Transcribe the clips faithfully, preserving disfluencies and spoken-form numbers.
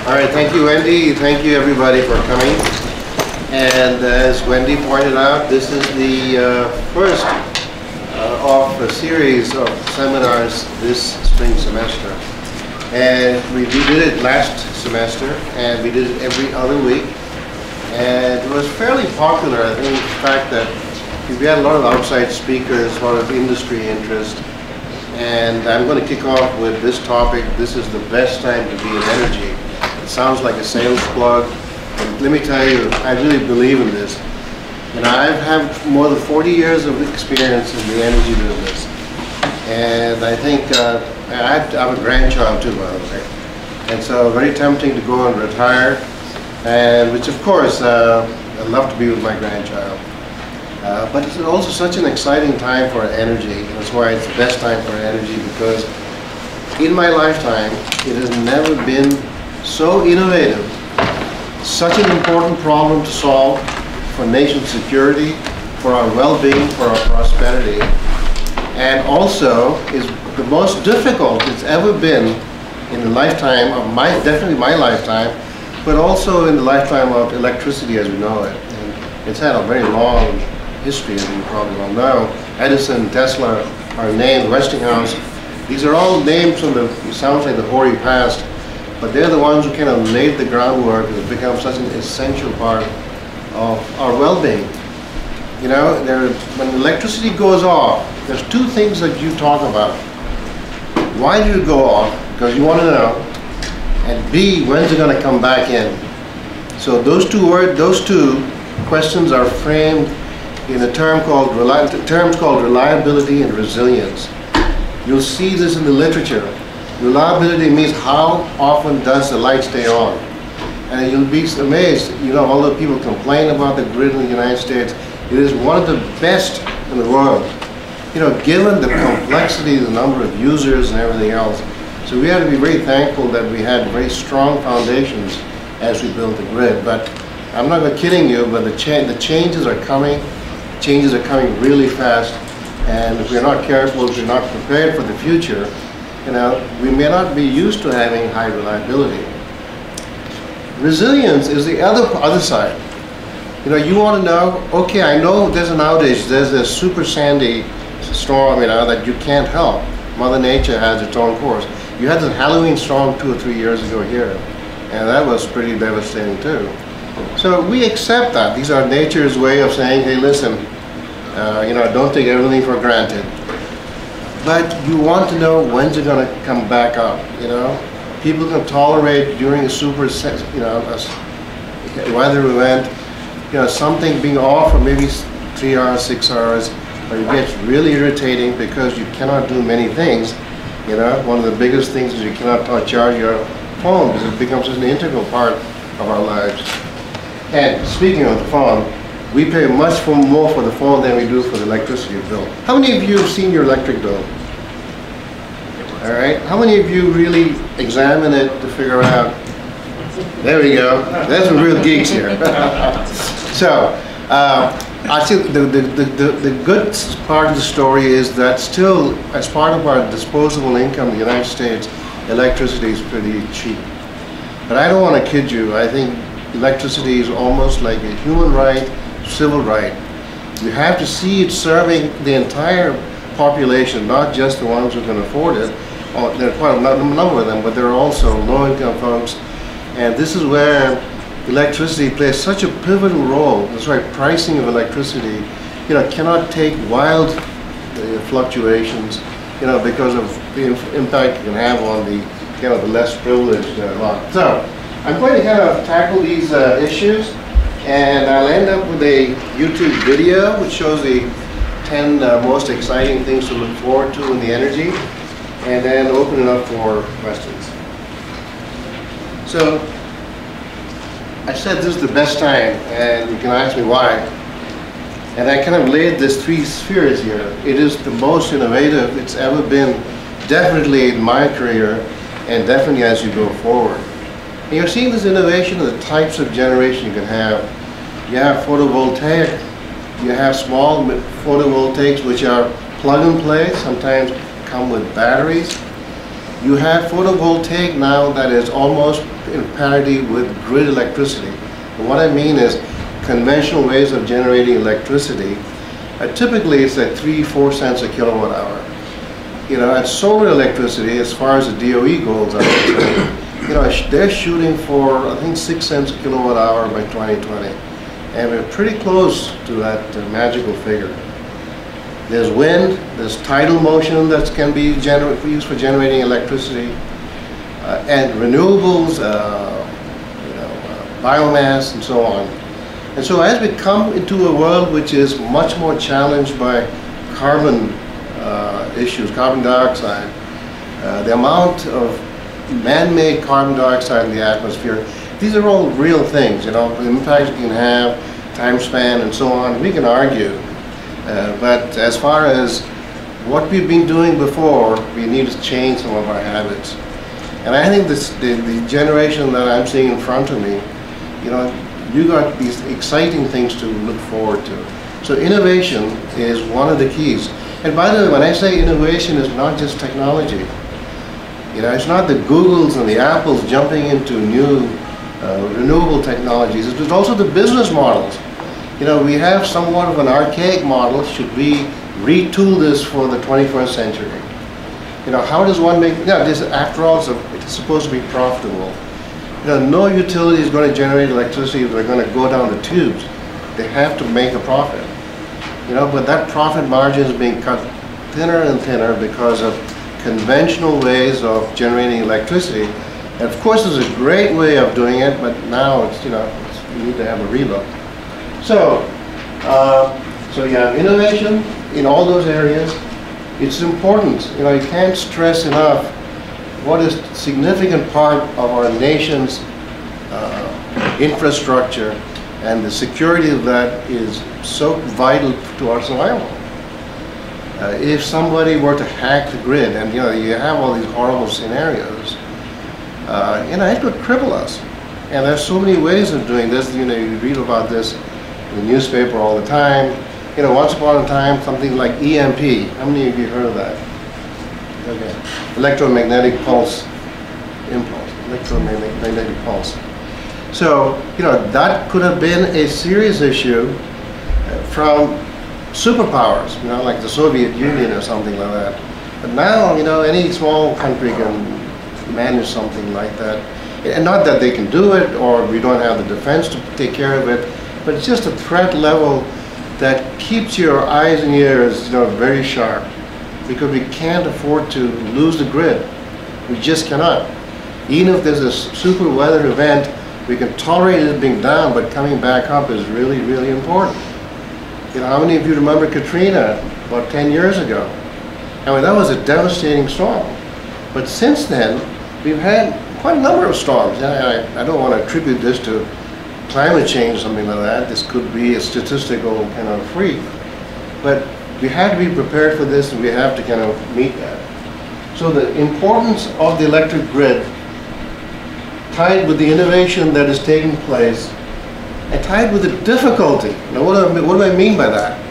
All right, thank you, Wendy. Thank you, everybody, for coming. And as Wendy pointed out, this is the uh, first uh, of a series of seminars this spring semester. And we, we did it last semester, and we did it every other week. And it was fairly popular, I think, the fact that we had a lot of outside speakers, a lot of industry interest. And I'm going to kick off with this topic. This is the best time to be in energy. It sounds like a sales plug. And let me tell you, I really believe in this. And I've had more than forty years of experience in the energy business. And I think, uh, I have a grandchild too, by the way. And so very tempting to go and retire. And which of course, uh, I'd love to be with my grandchild. Uh, but it's also such an exciting time for energy. And that's why it's the best time for energy, because in my lifetime, it has never been so innovative, such an important problem to solve for nation security, for our well-being, for our prosperity, and also is the most difficult it's ever been in the lifetime of my, definitely my lifetime, but also in the lifetime of electricity as we know it. And it's had a very long history, as you probably all know. Edison, Tesla are named, Westinghouse. These are all names from the, it sounds like the hoary past, but they're the ones who kind of laid the groundwork and have become such an essential part of our well-being. You know, there, when electricity goes off, there's two things that you talk about. Why do it go off? Because you want to know. And B, when's it going to come back in? So those two words, those two questions are framed in a term called terms called reliability and resilience. You'll see this in the literature. Reliability means how often does the light stay on? And you'll be amazed, you know, although people complain about the grid in the United States, it is one of the best in the world. You know, given the complexity, the number of users and everything else. So we have to be very thankful that we had very strong foundations as we built the grid. But I'm not kidding you, but the, cha the changes are coming. Changes are coming really fast, and if we're not careful, if we're not prepared for the future, you know, we may not be used to having high reliability. Resilience is the other other side. You know, you want to know, okay, I know there's an outage, there's a super sandy storm, you know, that you can't help. Mother Nature has its own course. You had the Halloween storm two or three years ago here, and that was pretty devastating too. So we accept that. These are nature's way of saying, hey, listen, uh, you know, don't take everything for granted. But you want to know when's it going to come back up, you know? People can tolerate during a super, you know, a weather event, you know, something being off for maybe three hours, six hours, but it gets really irritating because you cannot do many things. You know, one of the biggest things is you cannot charge your phone because it becomes an integral part of our lives. And speaking of the phone, we pay much for more for the phone than we do for the electricity bill. How many of you have seen your electric bill? All right. How many of you really examine it to figure out? There we go. There's some real geeks here. So, uh, I think the, the, the, the, the good part of the story is that still, as part of our disposable income in the United States, electricity is pretty cheap. But I don't want to kid you. I think electricity is almost like a human right, civil right. You have to see it serving the entire population, not just the ones who can afford it. Oh, there are quite a number of them, but there are also low-income folks. And this is where electricity plays such a pivotal role. That's why pricing of electricity, you know, cannot take wild uh, fluctuations, you know, because of the impact it can have on the, you know, the less privileged uh, lot. So, I'm going to kind of tackle these uh, issues, and I'll end up with a YouTube video which shows the ten uh, most exciting things to look forward to in the energy, and then open it up for questions. So, I said this is the best time, and you can ask me why. And I kind of laid these three spheres here. It is the most innovative it's ever been, definitely in my career, and definitely as you go forward. And you're seeing this innovation of the types of generation you can have. You have photovoltaic, you have small photovoltaics which are plug and play, sometimes come with batteries. You have photovoltaic now that is almost in parity with grid electricity. And what I mean is conventional ways of generating electricity, uh, typically it's like three, four cents a kilowatt hour. You know, at solar electricity, as far as the D O E goals are concerned, you know, they're shooting for, I think, six cents a kilowatt hour by twenty twenty. And we're pretty close to that uh, magical figure. There's wind, there's tidal motion that can be used for generating electricity, uh, and renewables, uh, you know, uh, biomass, and so on. And so as we come into a world which is much more challenged by carbon uh, issues, carbon dioxide, uh, the amount of man-made carbon dioxide in the atmosphere, these are all real things, you know, the impact you can have, time span, and so on. We can argue. Uh, but as far as what we've been doing before, we need to change some of our habits. And I think this, the, the generation that I'm seeing in front of me, you know, you got these exciting things to look forward to. So innovation is one of the keys. And by the way, when I say innovation, it's not just technology. You know, it's not the Googles and the Apples jumping into new uh, renewable technologies. It's also the business models. You know, we have somewhat of an archaic model. Should we retool this for the twenty-first century? You know, how does one make, you know, this, after all, it's, a, it's supposed to be profitable. You know, no utility is going to generate electricity if they're going to go down the tubes. They have to make a profit. You know, but that profit margin is being cut thinner and thinner because of conventional ways of generating electricity. And of course, there's a great way of doing it, but now it's, you know, it's, we need to have a relook. So, uh, so yeah, innovation in all those areas, it's important. You know, you can't stress enough what is a significant part of our nation's uh, infrastructure, and the security of that is so vital to our survival. Uh, if somebody were to hack the grid, and you know, you have all these horrible scenarios, uh, you know, it could cripple us. And there's so many ways of doing this. You know, you read about this in the newspaper all the time. You know, once upon a time, something like E M P. How many of you heard of that? Okay. Electromagnetic pulse impulse. Electromagnetic pulse. So, you know, that could have been a serious issue from superpowers, you know, like the Soviet Union or something like that. But now, you know, any small country can manage something like that. And not that they can do it, or we don't have the defense to take care of it, but it's just a threat level that keeps your eyes and ears, you know, very sharp, because we can't afford to lose the grid. We just cannot. Even if there's a super weather event, we can tolerate it being down, but coming back up is really, really important. You know, how many of you remember Katrina about ten years ago? I mean, that was a devastating storm. But since then, we've had quite a number of storms. And I, I don't want to attribute this to climate change or something like that. This could be a statistical kind of freak. But we have to be prepared for this, and we have to kind of meet that. So the importance of the electric grid, tied with the innovation that is taking place, and tied with the difficulty. Now, what do I, what do I mean by that?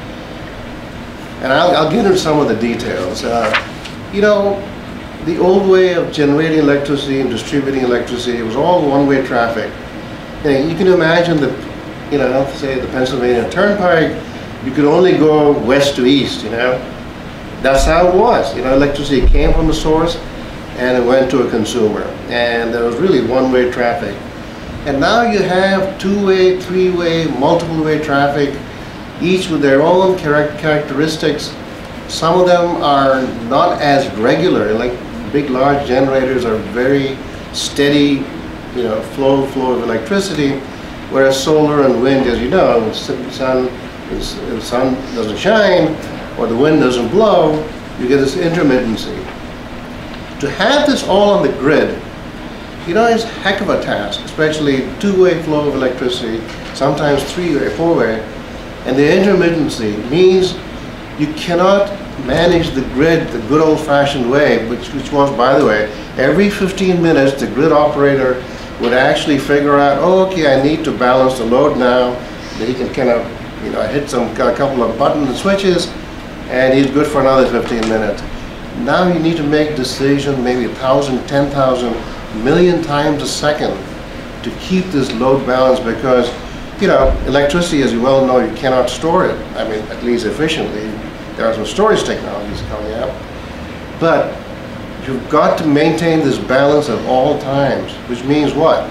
And I'll, I'll get into some of the details. Uh, you know, the old way of generating electricity and distributing electricity, it was all one-way traffic. You know, you can imagine that, you know, say the Pennsylvania Turnpike, you could only go west to east, you know. That's how it was. You know, electricity came from the source and it went to a consumer. And there was really one-way traffic. And now you have two-way, three-way, multiple-way traffic, each with their own char characteristics. Some of them are not as regular, like big, large generators are very steady, you know, flow, flow of electricity, whereas solar and wind, as you know, the sun, the sun doesn't shine or the wind doesn't blow, you get this intermittency. To have this all on the grid, you know, it's a heck of a task, especially two-way flow of electricity, sometimes three-way, four-way, and the intermittency means you cannot manage the grid the good old-fashioned way, which, which was, by the way, every fifteen minutes the grid operator would actually figure out, oh, okay, I need to balance the load now. Then he can kind of, you know, hit some a couple of buttons and switches, and he's good for another fifteen minutes. Now you need to make decisions maybe a thousand, ten thousand, million times a second to keep this load balance, because, you know, electricity, as you well know, you cannot store it. I mean, at least efficiently. There are some storage technologies coming out. But you've got to maintain this balance at all times, which means what?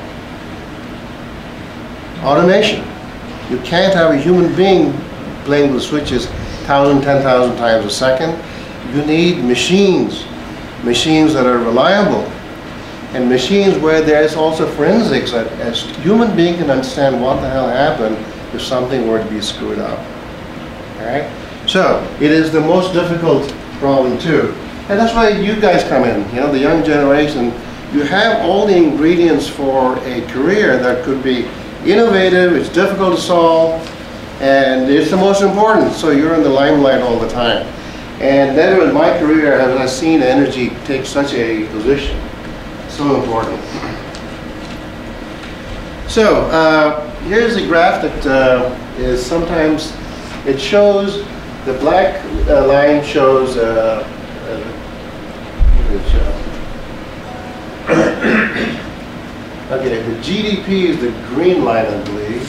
Automation. You can't have a human being playing with switches thousand, ten thousand times a second. You need machines, machines that are reliable, and machines where there's also forensics, that as human being can understand what the hell happened if something were to be screwed up. All right? So it is the most difficult problem too. And that's why you guys come in, you know, the young generation. You have all the ingredients for a career that could be innovative, it's difficult to solve, and it's the most important, so you're in the limelight all the time. And never in my career have I seen energy take such a position. So important. So, uh, here's a graph that uh, is sometimes, it shows, the black uh, line shows, uh, uh, what did it show? Okay, the G D P is the green line, I believe,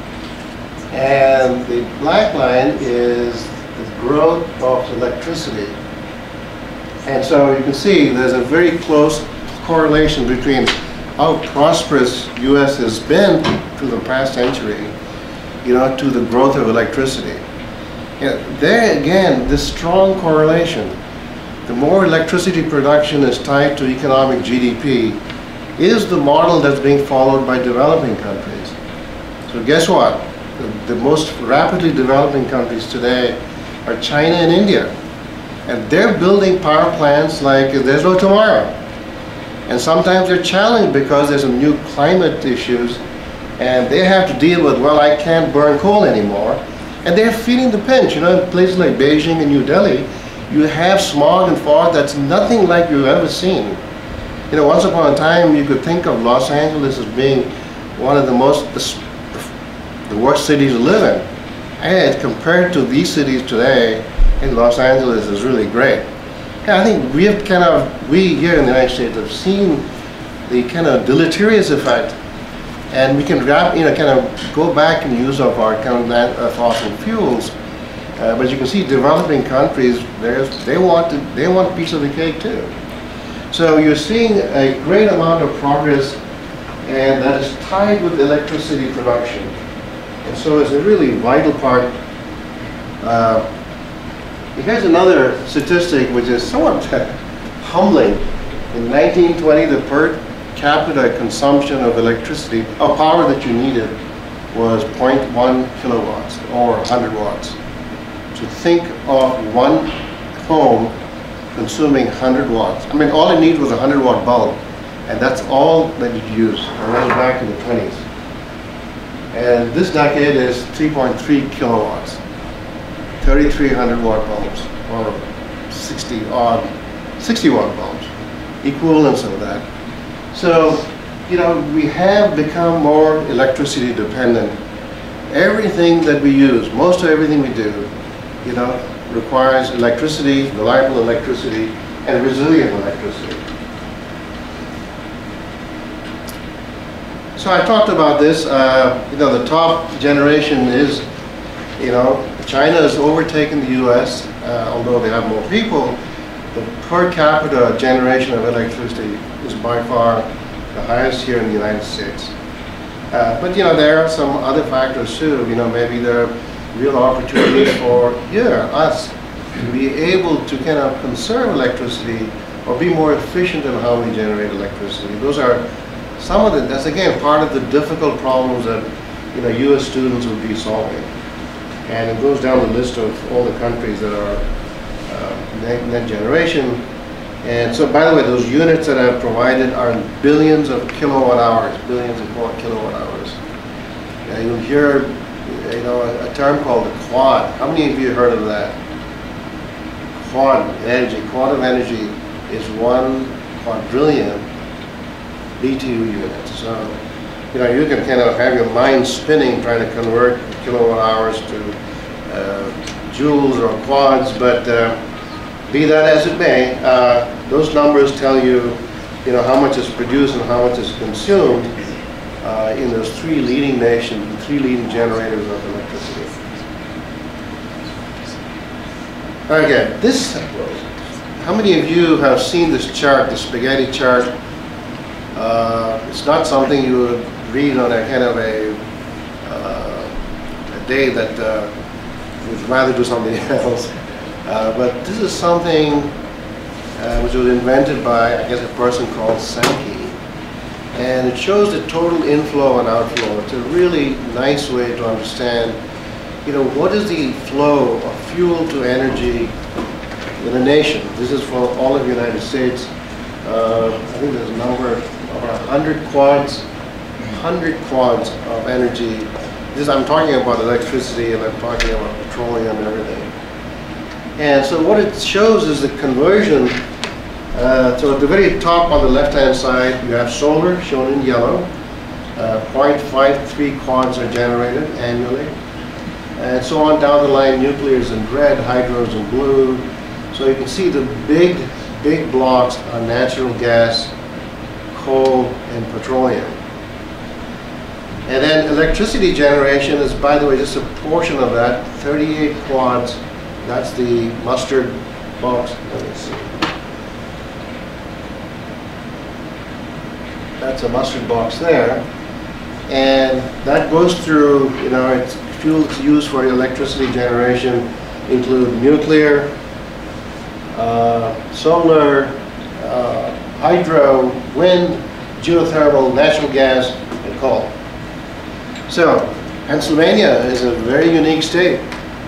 and the black line is the growth of electricity. And so you can see there's a very close correlation between how prosperous U S has been through the past century, you know, to the growth of electricity. You know, there again, this strong correlation. The more electricity production is tied to economic G D P, is the model that's being followed by developing countries. So guess what? The, the most rapidly developing countries today are China and India. And they're building power plants like there's no tomorrow. And sometimes they're challenged because there's some new climate issues and they have to deal with, well, I can't burn coal anymore. And they're feeling the pinch. You know, in places like Beijing and New Delhi, you have smog and fog that's nothing like you've ever seen. You know, once upon a time, you could think of Los Angeles as being one of the most, the, the worst cities to live in. And compared to these cities today, I think Los Angeles is really great. And I think we have kind of, we here in the United States have seen the kind of deleterious effect, and we can wrap, you know, kind of go back and use of our kind of uh, fossil fuels. Uh, but you can see developing countries, they want to, they want a piece of the cake too. So you're seeing a great amount of progress, and that is tied with electricity production. And so it's a really vital part. Uh, here's another statistic which is somewhat humbling. In nineteen twenty, the per capita consumption of electricity, of power that you needed, was zero point one kilowatts, or one hundred watts. So think of one home consuming one hundred watts. I mean, all it needs was a one hundred watt bulb, and that's all that you use. And that was back in the twenties. And this decade is three point three kilowatts, thirty-three hundred watt bulbs, or sixty odd, sixty watt bulbs, equivalents of that. So, you know, we have become more electricity dependent. Everything that we use, most of everything we do, you know, requires electricity, reliable electricity, and resilient electricity. So I talked about this, uh, you know, the top generation is, you know, China has overtaken the U S, uh, although they have more people. The per capita generation of electricity is by far the highest here in the United States. Uh, but, you know, there are some other factors too. You know, maybe there are real opportunities for here, us, to be able to kind of conserve electricity or be more efficient in how we generate electricity. Those are some of the, that's again part of the difficult problems that, you know, U S students will be solving. And it goes down the list of all the countries that are uh, net, net generation. And so, by the way, those units that I've provided are billions of kilowatt hours, billions of kilowatt hours. Uh, you'll hear, you know, a, a term called the quad. How many of you heard of that? Quad energy. Quantum energy is one quadrillion B T U units. So, you know, you can kind of have your mind spinning trying to convert kilowatt hours to uh, joules or quads, but uh, be that as it may, uh, those numbers tell you, you know, how much is produced and how much is consumed uh, in those three leading nations, the three leading generators of electricity. Again, this, how many of you have seen this chart, the spaghetti chart? Uh, it's not something you would read on a kind of a, uh, a day that uh, you'd rather do something else. Uh, but this is something uh, which was invented by, I guess, a person called Shankar. And it shows the total inflow and outflow. It's a really nice way to understand, you know, what is the flow of fuel to energy in a nation. This is for all of the United States. Uh, I think there's a number of one hundred quads, one hundred quads of energy. This, I'm talking about electricity, and I'm talking about petroleum and everything. And so what it shows is the conversion. Uh, so at the very top on the left-hand side, you have solar shown in yellow. Uh, zero point five three quads are generated annually. And so on down the line, nuclear is in red, hydro is in blue. So you can see the big, big blocks are natural gas, coal, and petroleum. And then electricity generation is, by the way, just a portion of that, thirty-eight quads. That's the mustard box. Let me see. That's a mustard box there. And that goes through, you know, it's fuels used for electricity generation include nuclear, uh, solar, uh, hydro, wind, geothermal, natural gas, and coal. So, Pennsylvania is a very unique state.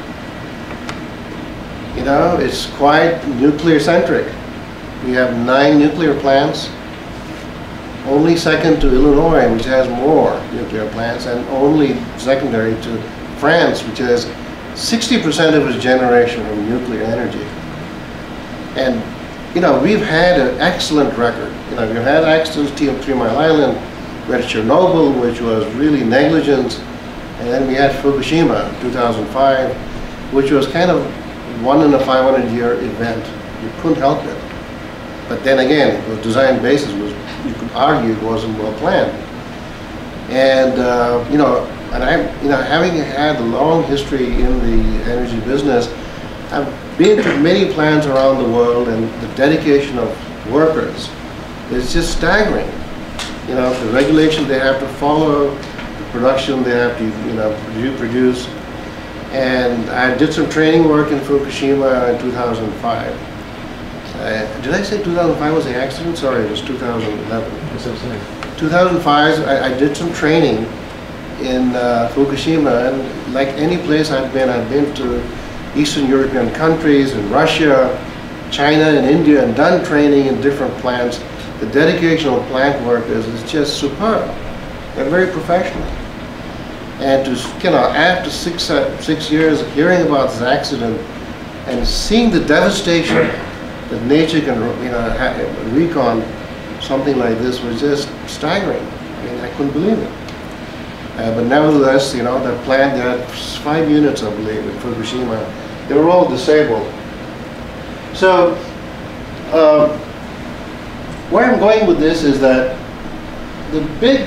You know, it's quite nuclear-centric. We have nine nuclear plants, only second to Illinois, which has more nuclear plants, and only secondary to France, which has sixty percent of its generation from nuclear energy. And, you know, we've had an excellent record. You know, we've had accidents at Three Mile Island, we had Chernobyl, which was really negligence, and then we had Fukushima in two thousand five, which was kind of one in a five hundred year event. You couldn't help it. But then again, the design basis was, you could argue it wasn't well planned. And, uh, you know, and I, you know, having had a long history in the energy business, I've been to many plants around the world, and the dedication of workers is just staggering. You know, the regulation they have to follow, the production they have to, you know, produce. And I did some training work in Fukushima in two thousand five. Uh, did I say two thousand five was the accident? Sorry, it was two thousand eleven. two thousand five, I, I did some training in uh, Fukushima, and like any place I've been, I've been to Eastern European countries, in Russia, China, and India, and done training in different plants. The dedication of plant workers is just superb. They're very professional. And to, you know, after six, uh, six years of hearing about this accident and seeing the devastation that nature can, you know, ha wreak on something like this was just staggering. I mean, I couldn't believe it. Uh, but nevertheless, you know, that plant, there had five units, I believe, in Fukushima. They were all disabled. So, uh, where I'm going with this is that the big,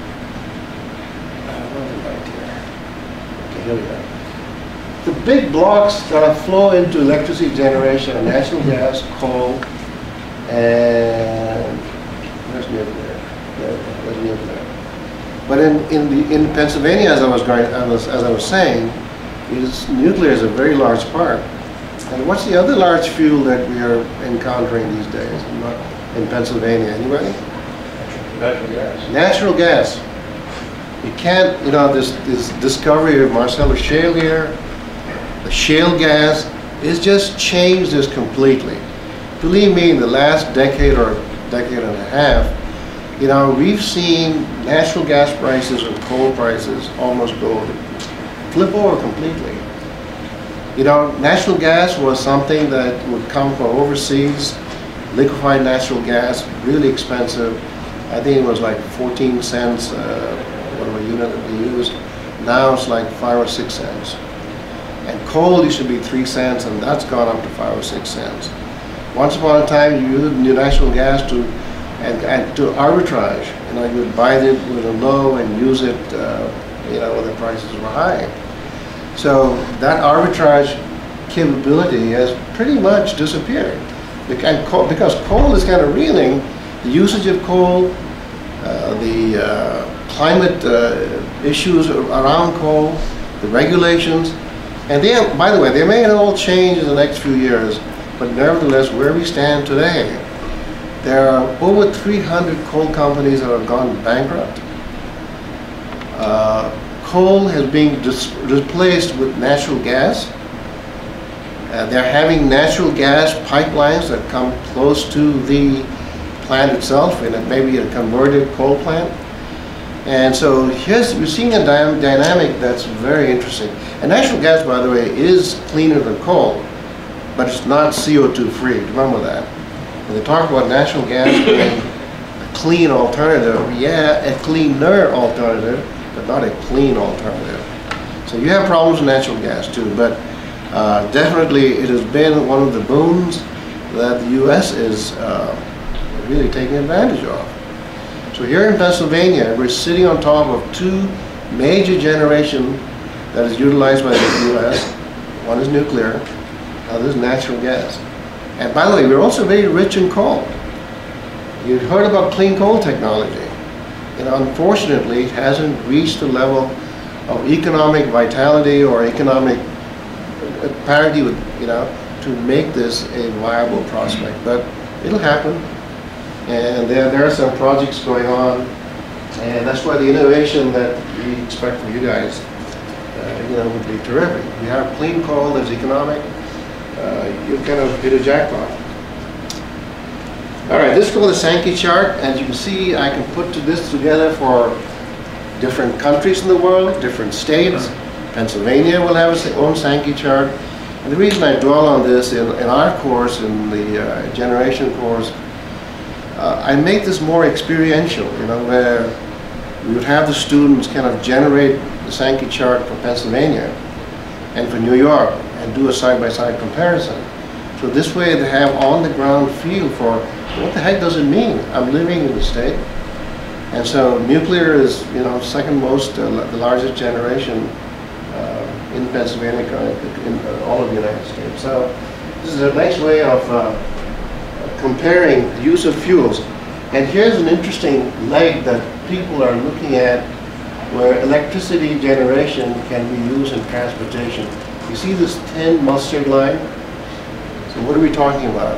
uh, where am I here? Okay, here we are. The big blocks that flow into electricity generation are natural gas, coal, and where's nuclear? There, where's nuclear? But in in the in Pennsylvania, as I was going, I was, as I was saying, is nuclear is a very large part. And what's the other large fuel that we are encountering these days in Pennsylvania? Anybody? Natural gas. Natural gas. You can't, you know, this this discovery of Marcellus Shale here, the shale gas, it's just changed this completely. Believe me, in the last decade or decade and a half, you know, we've seen natural gas prices and coal prices almost go flip over completely. You know, natural gas was something that would come from overseas, liquefied natural gas, really expensive. I think it was like fourteen cents, uh, whatever unit that we used. Now it's like five or six cents. And coal used to be three cents, and that's gone up to five or six cents. once upon a time, you used natural gas to and, and to arbitrage. You know, you would buy it with a low and use it, uh, you know, when the prices were high. So that arbitrage capability has pretty much disappeared. And coal, because coal is kind of reeling, the usage of coal, uh, the uh, climate uh, issues around coal, the regulations, and they have, by the way, they may all change in the next few years, but nevertheless, where we stand today, there are over three hundred coal companies that have gone bankrupt. Uh, coal has been replaced with natural gas. Uh, they're having natural gas pipelines that come close to the plant itself, and maybe a converted coal plant. And so here's, we're seeing a dy dynamic that's very interesting. And natural gas, by the way, is cleaner than coal, but it's not C O two free. Remember that. When they talk about natural gas being a clean alternative, yeah, a cleaner alternative, but not a clean alternative. So you have problems with natural gas too, but uh, definitely it has been one of the boons that the U S is uh, really taking advantage of. So here in Pennsylvania, we're sitting on top of two major generation that is utilized by the U S. One is nuclear, other is natural gas. And by the way, we're also very rich in coal. You've heard about clean coal technology. And unfortunately, it hasn't reached the level of economic vitality or economic parity with, you know, to make this a viable prospect. But it'll happen. And there, there are some projects going on. And that's why the innovation that we expect from you guys, uh, you know, would be terrific. You have clean coal that's economic. Uh, you kind of hit a jackpot. All right, this is called the Sankey chart. As you can see, I can put this together for different countries in the world, different states. Pennsylvania will have its own Sankey chart. And the reason I dwell on this in, in our course, in the uh, generation course, uh, I make this more experiential, you know, where we would have the students kind of generate the Sankey chart for Pennsylvania and for New York, and do a side-by-side comparison. So this way they have on-the-ground feel for what the heck does it mean? I'm living in the state. And so nuclear is, you know, second most, uh, the largest generation uh, in Pennsylvania, in uh, all of the United States. So this is a nice way of uh, comparing the use of fuels. And here's an interesting leg that people are looking at where electricity generation can be used in transportation. You see this thin mustard line? So what are we talking about?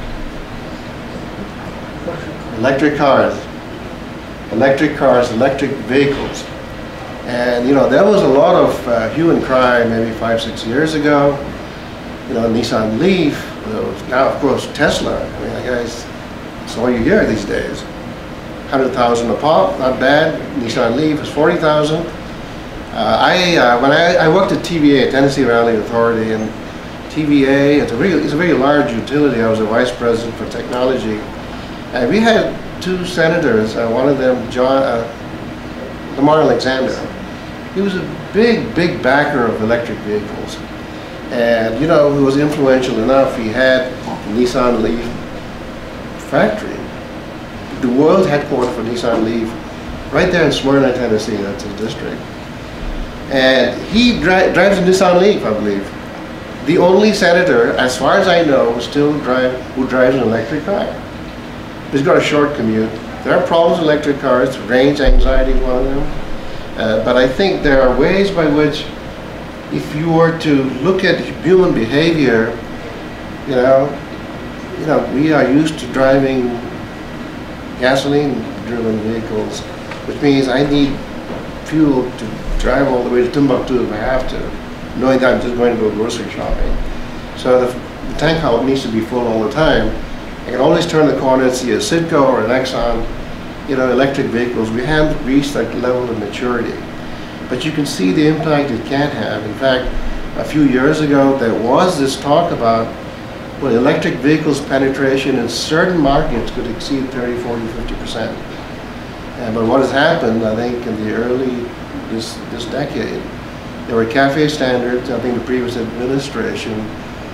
Electric cars. Electric cars, electric vehicles. And you know, there was a lot of uh, hue and cry maybe five, six years ago. You know, Nissan Leaf, now of course Tesla. I mean, I guess that's all you hear these days. one hundred thousand a pop, not bad. Nissan Leaf is forty thousand. Uh, I, uh, when I, I worked at T V A, Tennessee Valley Authority, and T V A, it's a, really, it's a very large utility. I was a vice president for technology. And we had two senators, uh, one of them, John, uh, Lamar Alexander. He was a big, big backer of electric vehicles. And, you know, he was influential enough. He had Nissan Leaf factory, the world headquarters for Nissan Leaf, right there in Smyrna, Tennessee. That's his district. And he dri drives a Nissan Leaf, I believe. The only senator, as far as I know, still drive, who drives an electric car. He's got a short commute. There are problems with electric cars. Range anxiety is one of them. Uh, but I think there are ways by which, if you were to look at human behavior, you know, you know, we are used to driving gasoline-driven vehicles, which means I need fuel to drive all the way to Timbuktu if I have to, knowing that I'm just going to go grocery shopping. So the, the tank house needs to be full all the time. I can always turn the corner and see a Citgo or an Exxon, you know, electric vehicles. We haven't reached that level of maturity. But you can see the impact it can have. In fact, a few years ago, there was this talk about, well, electric vehicles penetration in certain markets could exceed thirty, forty, fifty percent. Uh, but what has happened, I think, in the early, this, this decade, there were CAFE standards. I think the previous administration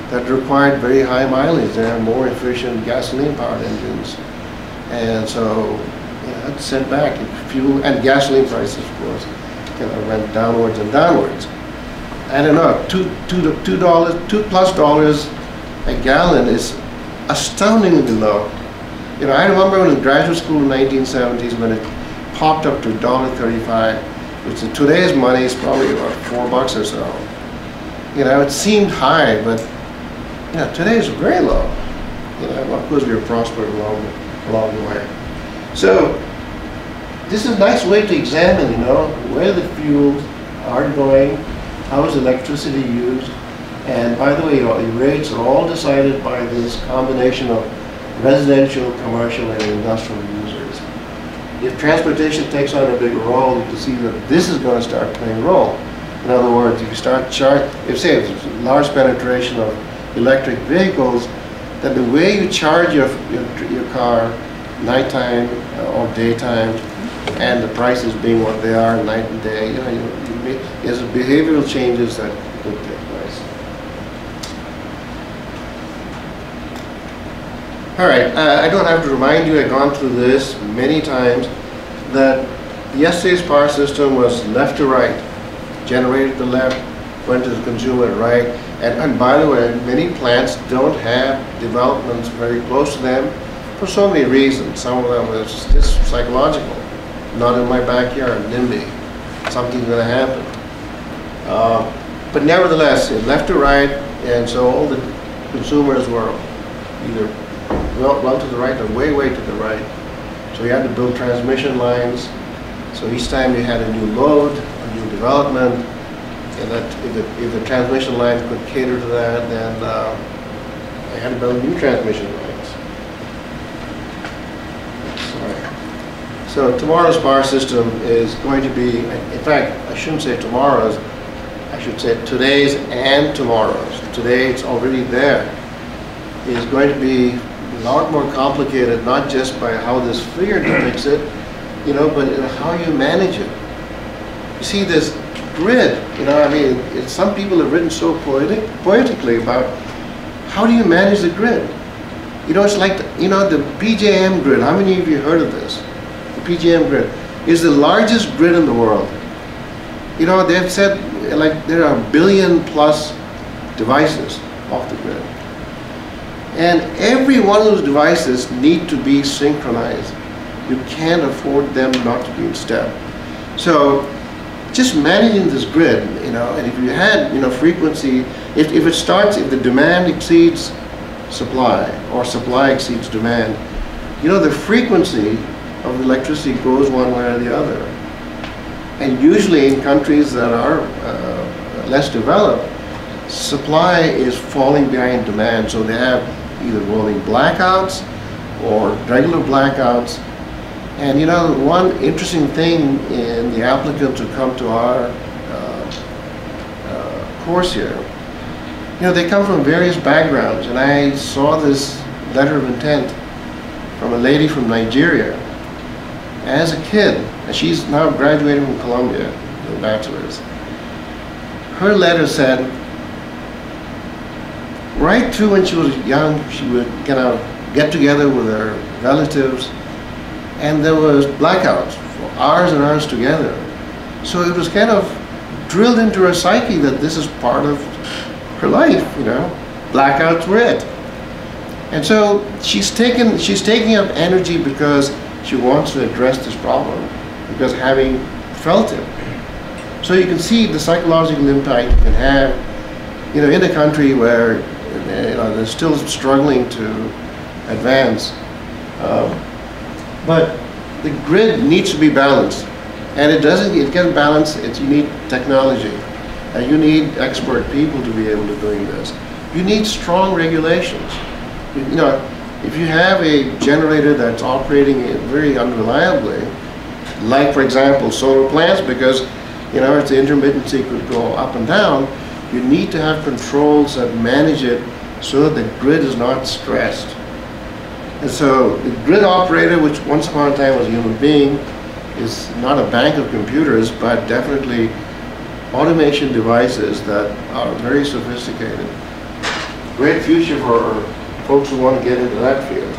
that required very high mileage. They are more efficient gasoline-powered engines. And so, you know, it sent back fuel, and gasoline prices, of course, kind of went downwards and downwards. I don't know, two, two, two dollars, two plus dollars a gallon is astoundingly low. You know, I remember when in graduate school in the nineteen seventies when it popped up to one dollar thirty-five, which in today's money is probably about four bucks or so. You know, it seemed high, but you know, today is very low. You know, of course we have prospered along the, along the way. So this is a nice way to examine, you know, where the fuels are going, how is electricity used, and by the way, the rates are all decided by this combination of residential, commercial, and industrial users. If transportation takes on a bigger role, you can see that this is going to start playing a role. In other words, if you start charge, if say there's a large penetration of electric vehicles, then the way you charge your your, your car, nighttime or daytime, and the prices being what they are night and day, you know, you, you make, there's behavioral changes that could take place. All right, uh, I don't have to remind you, I've gone through this many times, that yesterday's power system was left to right, generated to the left, went to the consumer right, and, and by the way, many plants don't have developments very close to them for so many reasons. Some of them is just psychological. Not in my backyard, NIMBY. Something's going to happen. Uh, but nevertheless, it left to right, and so all the consumers were either well, well to the right or way, way to the right. So you had to build transmission lines. So each time you had a new load, a new development, and that if the, if the transmission lines could cater to that, then uh, they had to build new transmission lines. Sorry. So tomorrow's power system is going to be, in fact, I shouldn't say tomorrow's, I should say today's and tomorrow's. Today it's already there. Is going to be a lot more complicated, not just by how this figure depicts it, you know, but how you manage it. You see this grid, you know, I mean, it, some people have written so poetic, poetically about how do you manage the grid? You know, it's like, the, you know, the P J M grid. How many of you heard of this? The P J M grid is the largest grid in the world. You know, they've said like there are a billion plus devices off the grid. And every one of those devices need to be synchronized. You can't afford them not to be in step. So just managing this grid, you know, and if you had, you know, frequency, if, if it starts, if the demand exceeds supply or supply exceeds demand, you know, the frequency of electricity goes one way or the other. And usually in countries that are uh, less developed, supply is falling behind demand, so they have either rolling blackouts or regular blackouts. And you know, one interesting thing in the applicants who come to our uh, uh, course here, you know, they come from various backgrounds, and I saw this letter of intent from a lady from Nigeria as a kid, and she's now graduating from Columbia with a bachelor's. Her letter said, right through when she was young, she would kind of get together with her relatives, and there was blackouts for hours and hours together. So it was kind of drilled into her psyche that this is part of her life, you know. Blackouts were it. And so she's taken, she's taking up energy because she wants to address this problem, because having felt it. So you can see the psychological impact you can have, you know, in a country where, you know, they're still struggling to advance. Um, but the grid needs to be balanced, and it doesn't. It gets balanced. It's, you need technology, and you need expert people to be able to doing this. You need strong regulations. You, you know, if you have a generator that's operating very unreliably, like for example solar plants, because you know its intermittency could go up and down, you need to have controls that manage it so that the grid is not stressed. And so the grid operator, which once upon a time was a human being, is not a bank of computers, but definitely automation devices that are very sophisticated. great future for folks who want to get into that field.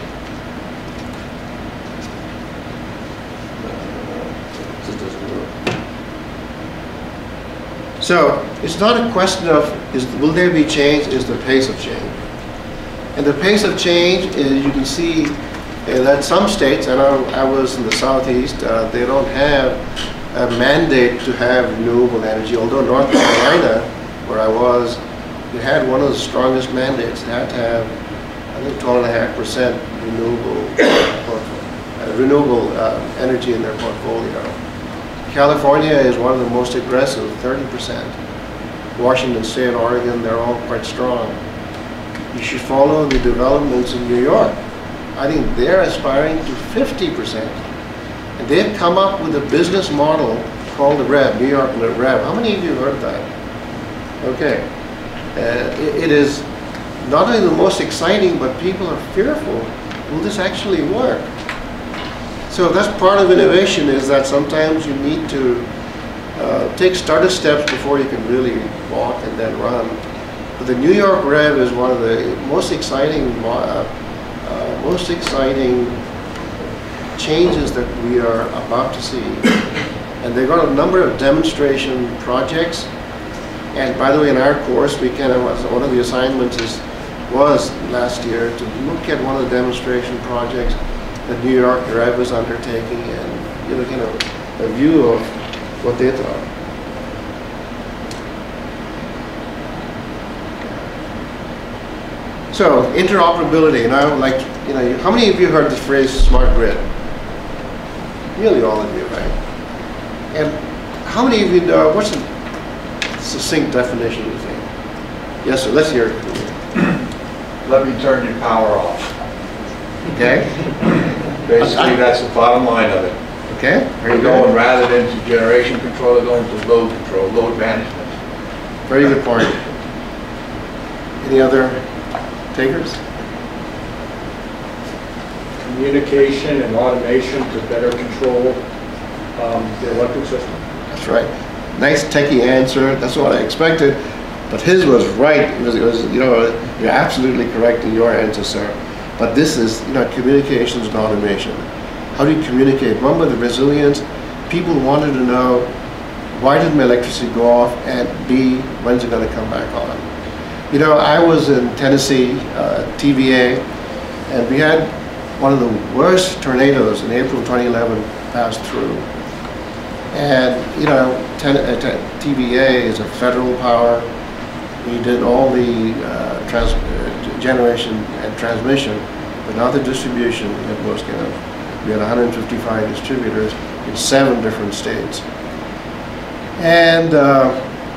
So it's not a question of is, will there be change, is the pace of change. And the pace of change is, you can see uh, that some states, and I, I was in the southeast, uh, they don't have a mandate to have renewable energy, although North Carolina, where I was, they had one of the strongest mandates. They had to have, I think, twelve point five percent renewable, uh, renewable uh, energy in their portfolio. California is one of the most aggressive, thirty percent. Washington State, Oregon, they're all quite strong. You should follow the developments in New York. I think they're aspiring to fifty percent. And they've come up with a business model called the REV, New York REV. How many of you have heard of that? Okay. Uh, it, it is not only the most exciting, but people are fearful. Will this actually work? So that's part of innovation, is that sometimes you need to uh, take starter steps before you can really walk and then run. But the New York REV is one of the most exciting, uh, uh, most exciting changes that we are about to see. And they've got a number of demonstration projects. And by the way, in our course, we kind of, one of the assignments is, was last year to look at one of the demonstration projects that New York REV was undertaking, and you know, kind of a view of what they thought. So interoperability, and I would like, you know, how many of you heard the phrase smart grid? Nearly all of you, right? And how many of you know, what's the succinct definition, you think? Yes, sir, let's hear it. Let me turn your power off. Okay. Basically, that's the bottom line of it. Okay. Very We're good. going, rather than to generation control, we're going to load control, load management. Very good point. Any other takers? Communication and automation to better control um, the electric system. That's right. Nice techie answer. That's what I expected. But his was right. It was, it was, you know, you're absolutely correct in your answer, sir. But this is, you know, communications and automation. How do you communicate? Remember the resilience? People wanted to know, why did my electricity go off? And B, when's it going to come back on? You know, I was in Tennessee, uh, T V A, and we had one of the worst tornadoes in April twenty eleven passed through. And, you know, ten, uh, T V A is a federal power. We did all the uh, trans uh, generation and transmission, but not the distribution. It was kind of, we had one hundred fifty-five distributors in seven different states. And uh,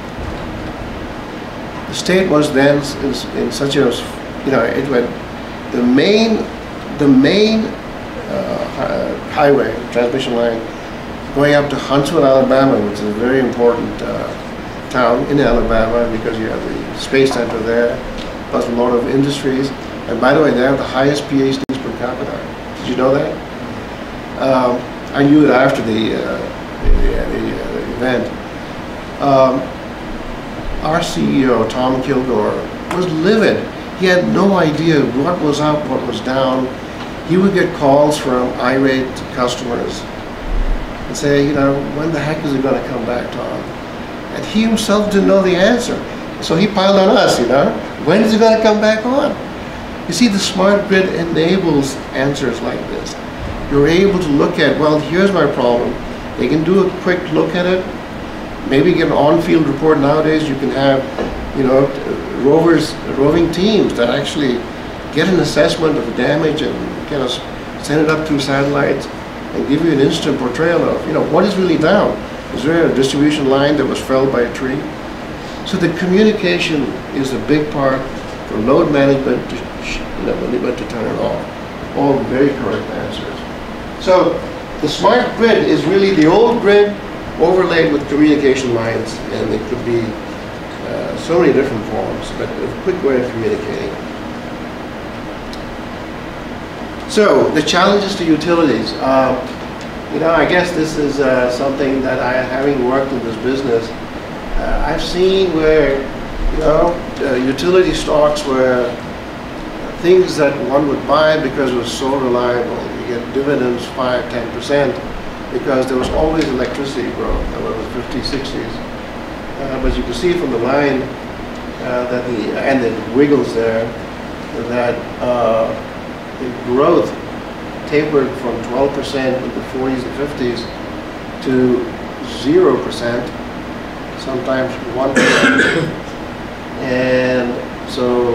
the state was then in, in such a, you know, it went, the main, the main uh, highway, transmission line, going up to Huntsville, Alabama, which is a very important uh, town in Alabama, because you have the space center there, plus a lot of industries. And by the way, they have the highest P H Ds per capita. Did you know that? Um, I knew it after the, uh, the, the, the, uh, the event. Um, our C E O, Tom Kilgore, was livid. He had no idea what was up, what was down. He would get calls from irate customers and say, you know, when the heck is it going to come back, Tom? And he himself didn't know the answer. So he piled on us, you know, when is it going to come back on? You see, the smart grid enables answers like this. You're able to look at, well, here's my problem. They can do a quick look at it, maybe get an on-field report. Nowadays you can have, you know, rovers, roving teams that actually get an assessment of damage and kind of send it up through satellites and give you an instant portrayal of, you know, what is really down. Is there a distribution line that was felled by a tree? So the communication is a big part for load management, to, you know, when to turn it off. All very correct answers. So the smart grid is really the old grid overlaid with communication lines, and it could be uh, so many different forms, but a quick way of communicating. So the challenges to utilities. Um, you know, I guess this is uh, something that I, having worked in this business, uh, I've seen where You know, uh, utility stocks were things that one would buy because it was so reliable. You get dividends five, ten percent because there was always electricity growth. That was the fifties, sixties. Uh, but you can see from the line uh, that the, and it wiggles there, that uh, the growth tapered from twelve percent in the forties and fifties to zero percent, sometimes one percent. And so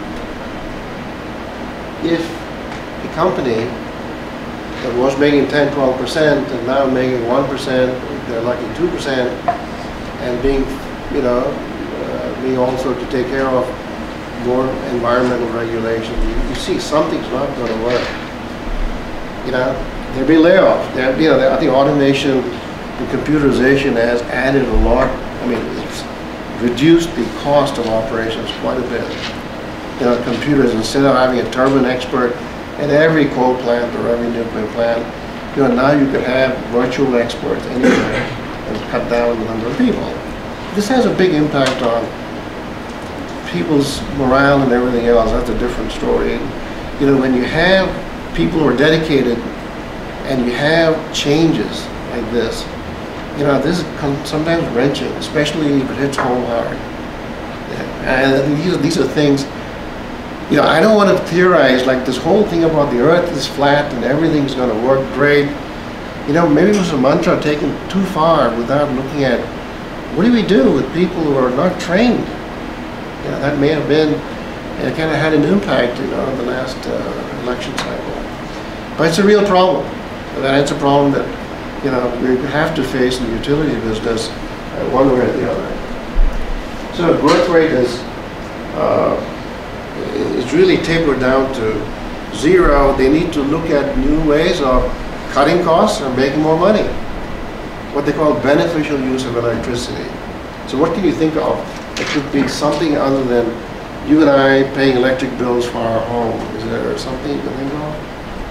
if a company that was making ten, twelve percent and now making one percent, they're lucky two percent, and being, you know, uh, being also to take care of more environmental regulation, you, you see something's not going to work. You know, there'll be layoffs. There, you know, I think automation and computerization has added a lot. I mean, it's reduced the cost of operations quite a bit. You know, computers, instead of having a turbine expert at every coal plant or every nuclear plant, you know, now you can have virtual experts anywhere and cut down the number of people. This has a big impact on people's morale and everything else. That's a different story. You know, when you have people who are dedicated and you have changes like this, you know, this is sometimes wrenching, especially if it hits home hard. And these are, these are things, you know, I don't want to theorize like this whole thing about the earth is flat and everything's going to work great. You know, maybe it was a mantra taken too far without looking at what do we do with people who are not trained. You know, that may have been, it kind of had an impact, you know, in the last uh, election cycle. But it's a real problem. And it's a problem that, you know, we have to face in the utility business uh, one way or the other. So growth rate is, uh, is really tapered down to zero. They need to look at new ways of cutting costs and making more money. What they call beneficial use of electricity. So what can you think of? It could be something other than you and I paying electric bills for our home. Is there something you can think of?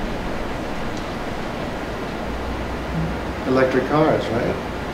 Electric cars, right?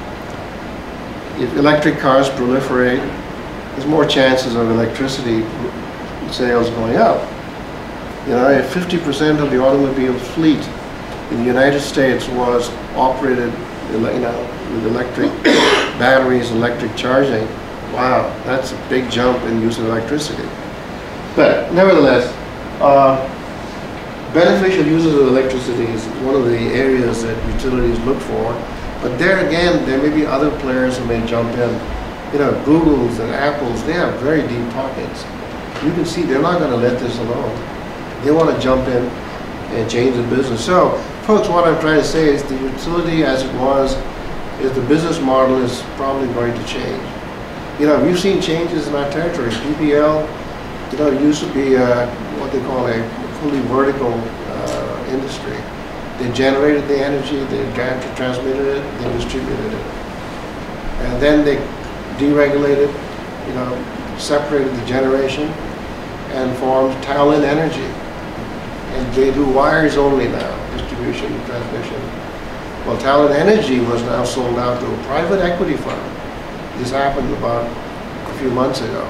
If electric cars proliferate, there's more chances of electricity sales going up. You know, if fifty percent of the automobile fleet in the United States was operated, you know, with electric batteries, electric charging, wow, that's a big jump in use of electricity. But nevertheless, uh, beneficial uses of electricity is one of the areas that utilities look for. But there again, there may be other players who may jump in. You know, Googles and Apples, they have very deep pockets. You can see they're not going to let this alone. They want to jump in and change the business. So, folks, what I'm trying to say is the utility as it was, is the business model is probably going to change. You know, we've seen changes in our territory. P P L, you know, it used to be uh, what they call a fully vertical uh, industry. They generated the energy, they tra transmitted it, they distributed it. And then they deregulated, you know, separated the generation and formed Talon Energy. And they do wires only now, distribution and transmission. Well, Talon Energy was now sold out to a private equity firm. This happened about a few months ago.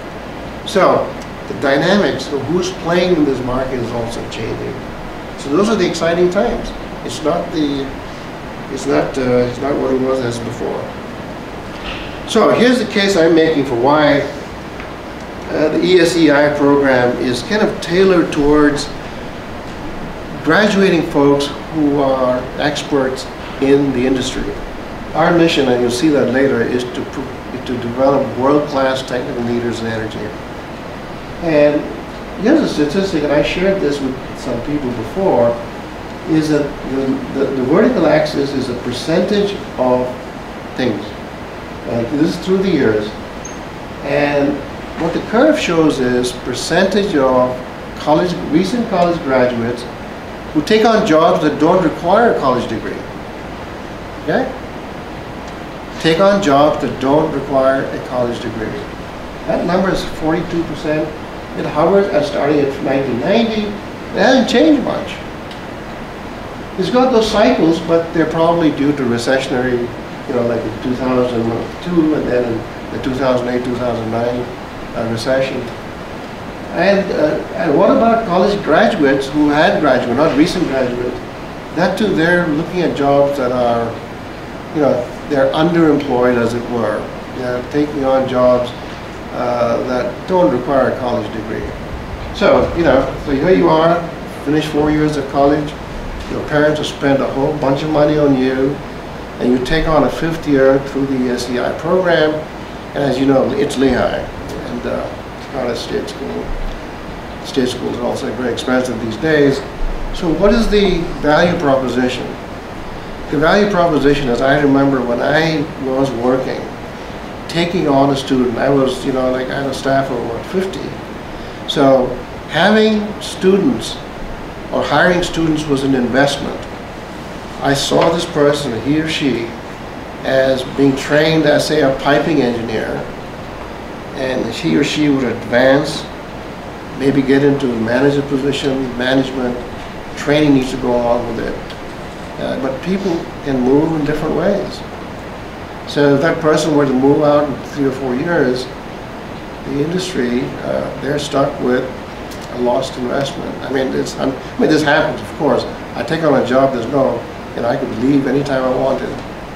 So the dynamics of who's playing in this market is also changing. So those are the exciting times. It's not the, it's not, uh, it's not what it was as before. So here's the case I'm making for why uh, the E S E I program is kind of tailored towards graduating folks who are experts in the industry. Our mission, and you'll see that later, is to, to develop world-class technical leaders in energy. And here's a statistic, and I shared this with some people before, is that the, the, the vertical axis is a percentage of things. Uh, this is through the years. And what the curve shows is percentage of college, recent college graduates who take on jobs that don't require a college degree. Okay? Take on jobs that don't require a college degree. That number is forty-two percent. It hovers at starting at nineteen ninety. It hasn't changed much. It's got those cycles, but they're probably due to recessionary, you know, like in two thousand two and then in two thousand eight, two thousand nine. uh, recession. And, uh, and what about college graduates who had graduated, not recent graduates? That too, they're looking at jobs that are, you know, they're underemployed, as it were. They're taking on jobs uh, that don't require a college degree. So, you know, so here you are, finished four years of college, your parents have spent a whole bunch of money on you, and you take on a fifth year through the S E I program, and as you know, it's Lehigh, and uh, it's not a state school. State schools are also very expensive these days. So what is the value proposition? The value proposition, as I remember when I was working, taking on a student, I was, you know, like I had a staff of what, fifty. So having students or hiring students was an investment. I saw this person, he or she, as being trained as, say, a piping engineer, and he or she would advance, maybe get into a manager position, management, training needs to go along with it. Uh, but people can move in different ways. So if that person were to move out in three or four years, the industry, uh, they're stuck with a lost investment. I mean, it's, I mean, this happens, of course. I take on a job, there's no, you know, I could leave anytime I wanted.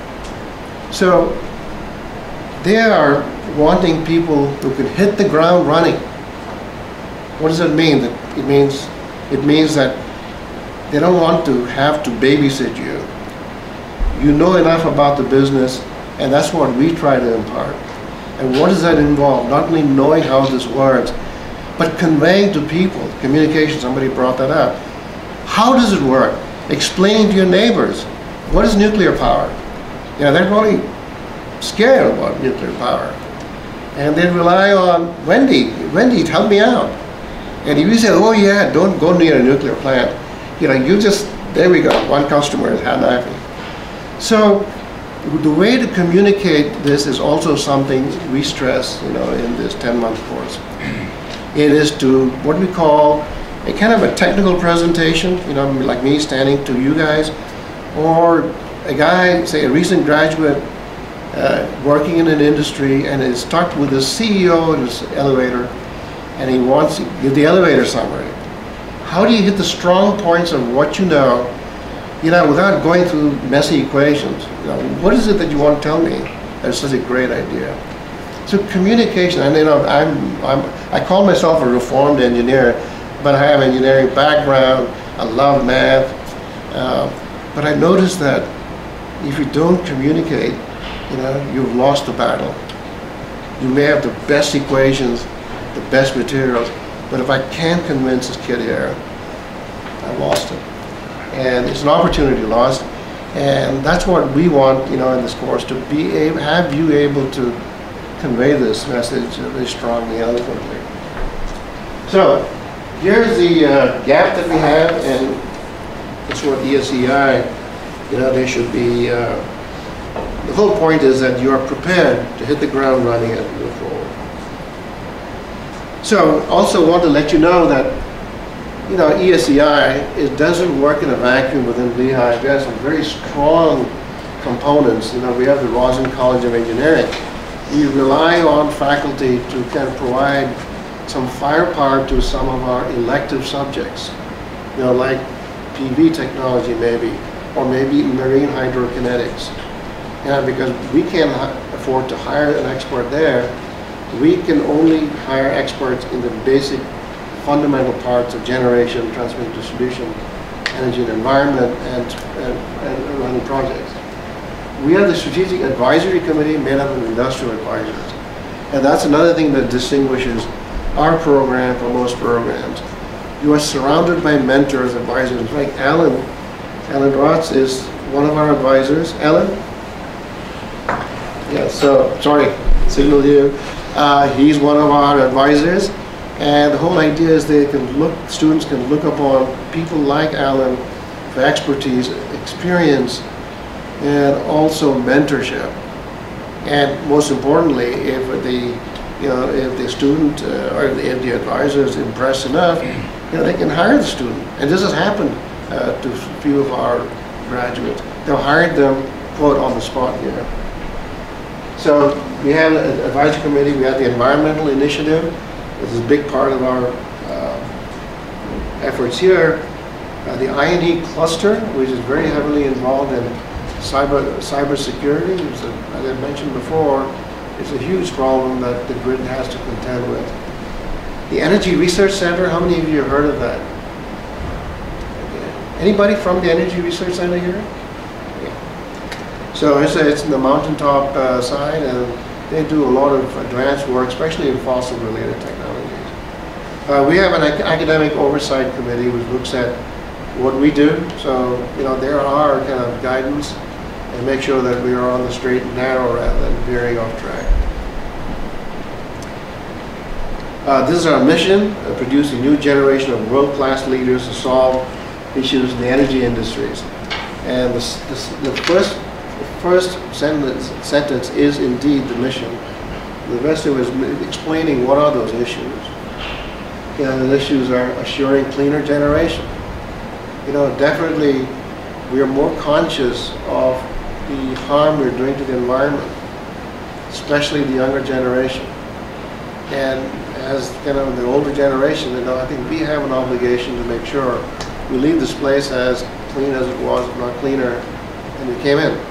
So they are wanting people who can hit the ground running. What does it mean? That it means it means that they don't want to have to babysit you. You know enough about the business, and that's what we try to impart. And what does that involve? Not only knowing how this works, but conveying to people, communication, somebody brought that up. How does it work? Explaining to your neighbors, what is nuclear power? You know, they're probably scared about nuclear power. And they rely on Wendy, Wendy, help me out. And if you say, oh yeah, don't go near a nuclear plant, you know, you just, there we go, one customer is happy. So the way to communicate this is also something we stress, you know, in this ten month course. It is to what we call a kind of a technical presentation, you know, like me standing to you guys, or a guy, say a recent graduate, uh, working in an industry and is stuck with the C E O in his elevator, and he wants to give the elevator summary. How do you hit the strong points of what you know, you know, without going through messy equations? You know, what is it that you want to tell me? That's such a great idea. So communication, and you know, I'm, I'm, I call myself a reformed engineer, but I have an engineering background, I love math, uh, but I noticed that if you don't communicate, you know, you've lost the battle. You may have the best equations, the best materials, but if I can't convince this kid here, I lost it. And it's an opportunity lost, and that's what we want, you know, in this course, to be able, have you able to convey this message very strongly and eloquently. So here's the uh, gap that we have, and that's what E S E I, you know, they should be, uh, the whole point is that you are prepared to hit the ground running and move forward. So also want to let you know that, you know, E S E I, it doesn't work in a vacuum within Lehigh. We have some very strong components. You know, we have the Rosen College of Engineering. We rely on faculty to kind of provide some firepower to some of our elective subjects, you know, like P V technology maybe, or maybe marine hydrokinetics. You know, because we can't afford to hire an expert there, we can only hire experts in the basic fundamental parts of generation, transmission, distribution, energy and environment, and, and, and running projects. We have the Strategic Advisory Committee made up of industrial advisors. And that's another thing that distinguishes our program from most programs. You are surrounded by mentors, advisors. Like Alan, Alan Rotz is one of our advisors. Alan? Yeah, so, sorry, signal you. Uh, he's one of our advisors. And the whole idea is they can look, students can look upon people like Alan for expertise, experience, and also mentorship. And most importantly, if the, you know, if the student uh, or if the advisor is impressed enough, you know, they can hire the student. And this has happened uh, to a few of our graduates. They'll hire them, quote, on the spot here. So we have an advisory committee, we have the environmental initiative. This is a big part of our uh, efforts here. Uh, the I and E cluster, which is very heavily involved in cyber cyber security, is a, as I mentioned before, it's a huge problem that the grid has to contend with. The Energy Research Center, how many of you have heard of that? Anybody from the Energy Research Center here? Yeah. So it's, a, it's in the mountaintop uh, side, and they do a lot of advanced work, especially in fossil-related technologies. Uh, we have an ac academic oversight committee which looks at what we do. So, you know, there are kind of guidance and make sure that we are on the straight and narrow rather than veering off track. Uh, this is our mission, uh, produce a new generation of world-class leaders to solve issues in the energy industries. And the, the, the first the first sentence, sentence is indeed the mission. The rest of it is explaining what are those issues. You know, the issues are assuring cleaner generation. You know, definitely we are more conscious of the harm we're doing to the environment, especially the younger generation. And as kind of the older generation, you know, I think we have an obligation to make sure we leave this place as clean as it was, if not cleaner, than we came in.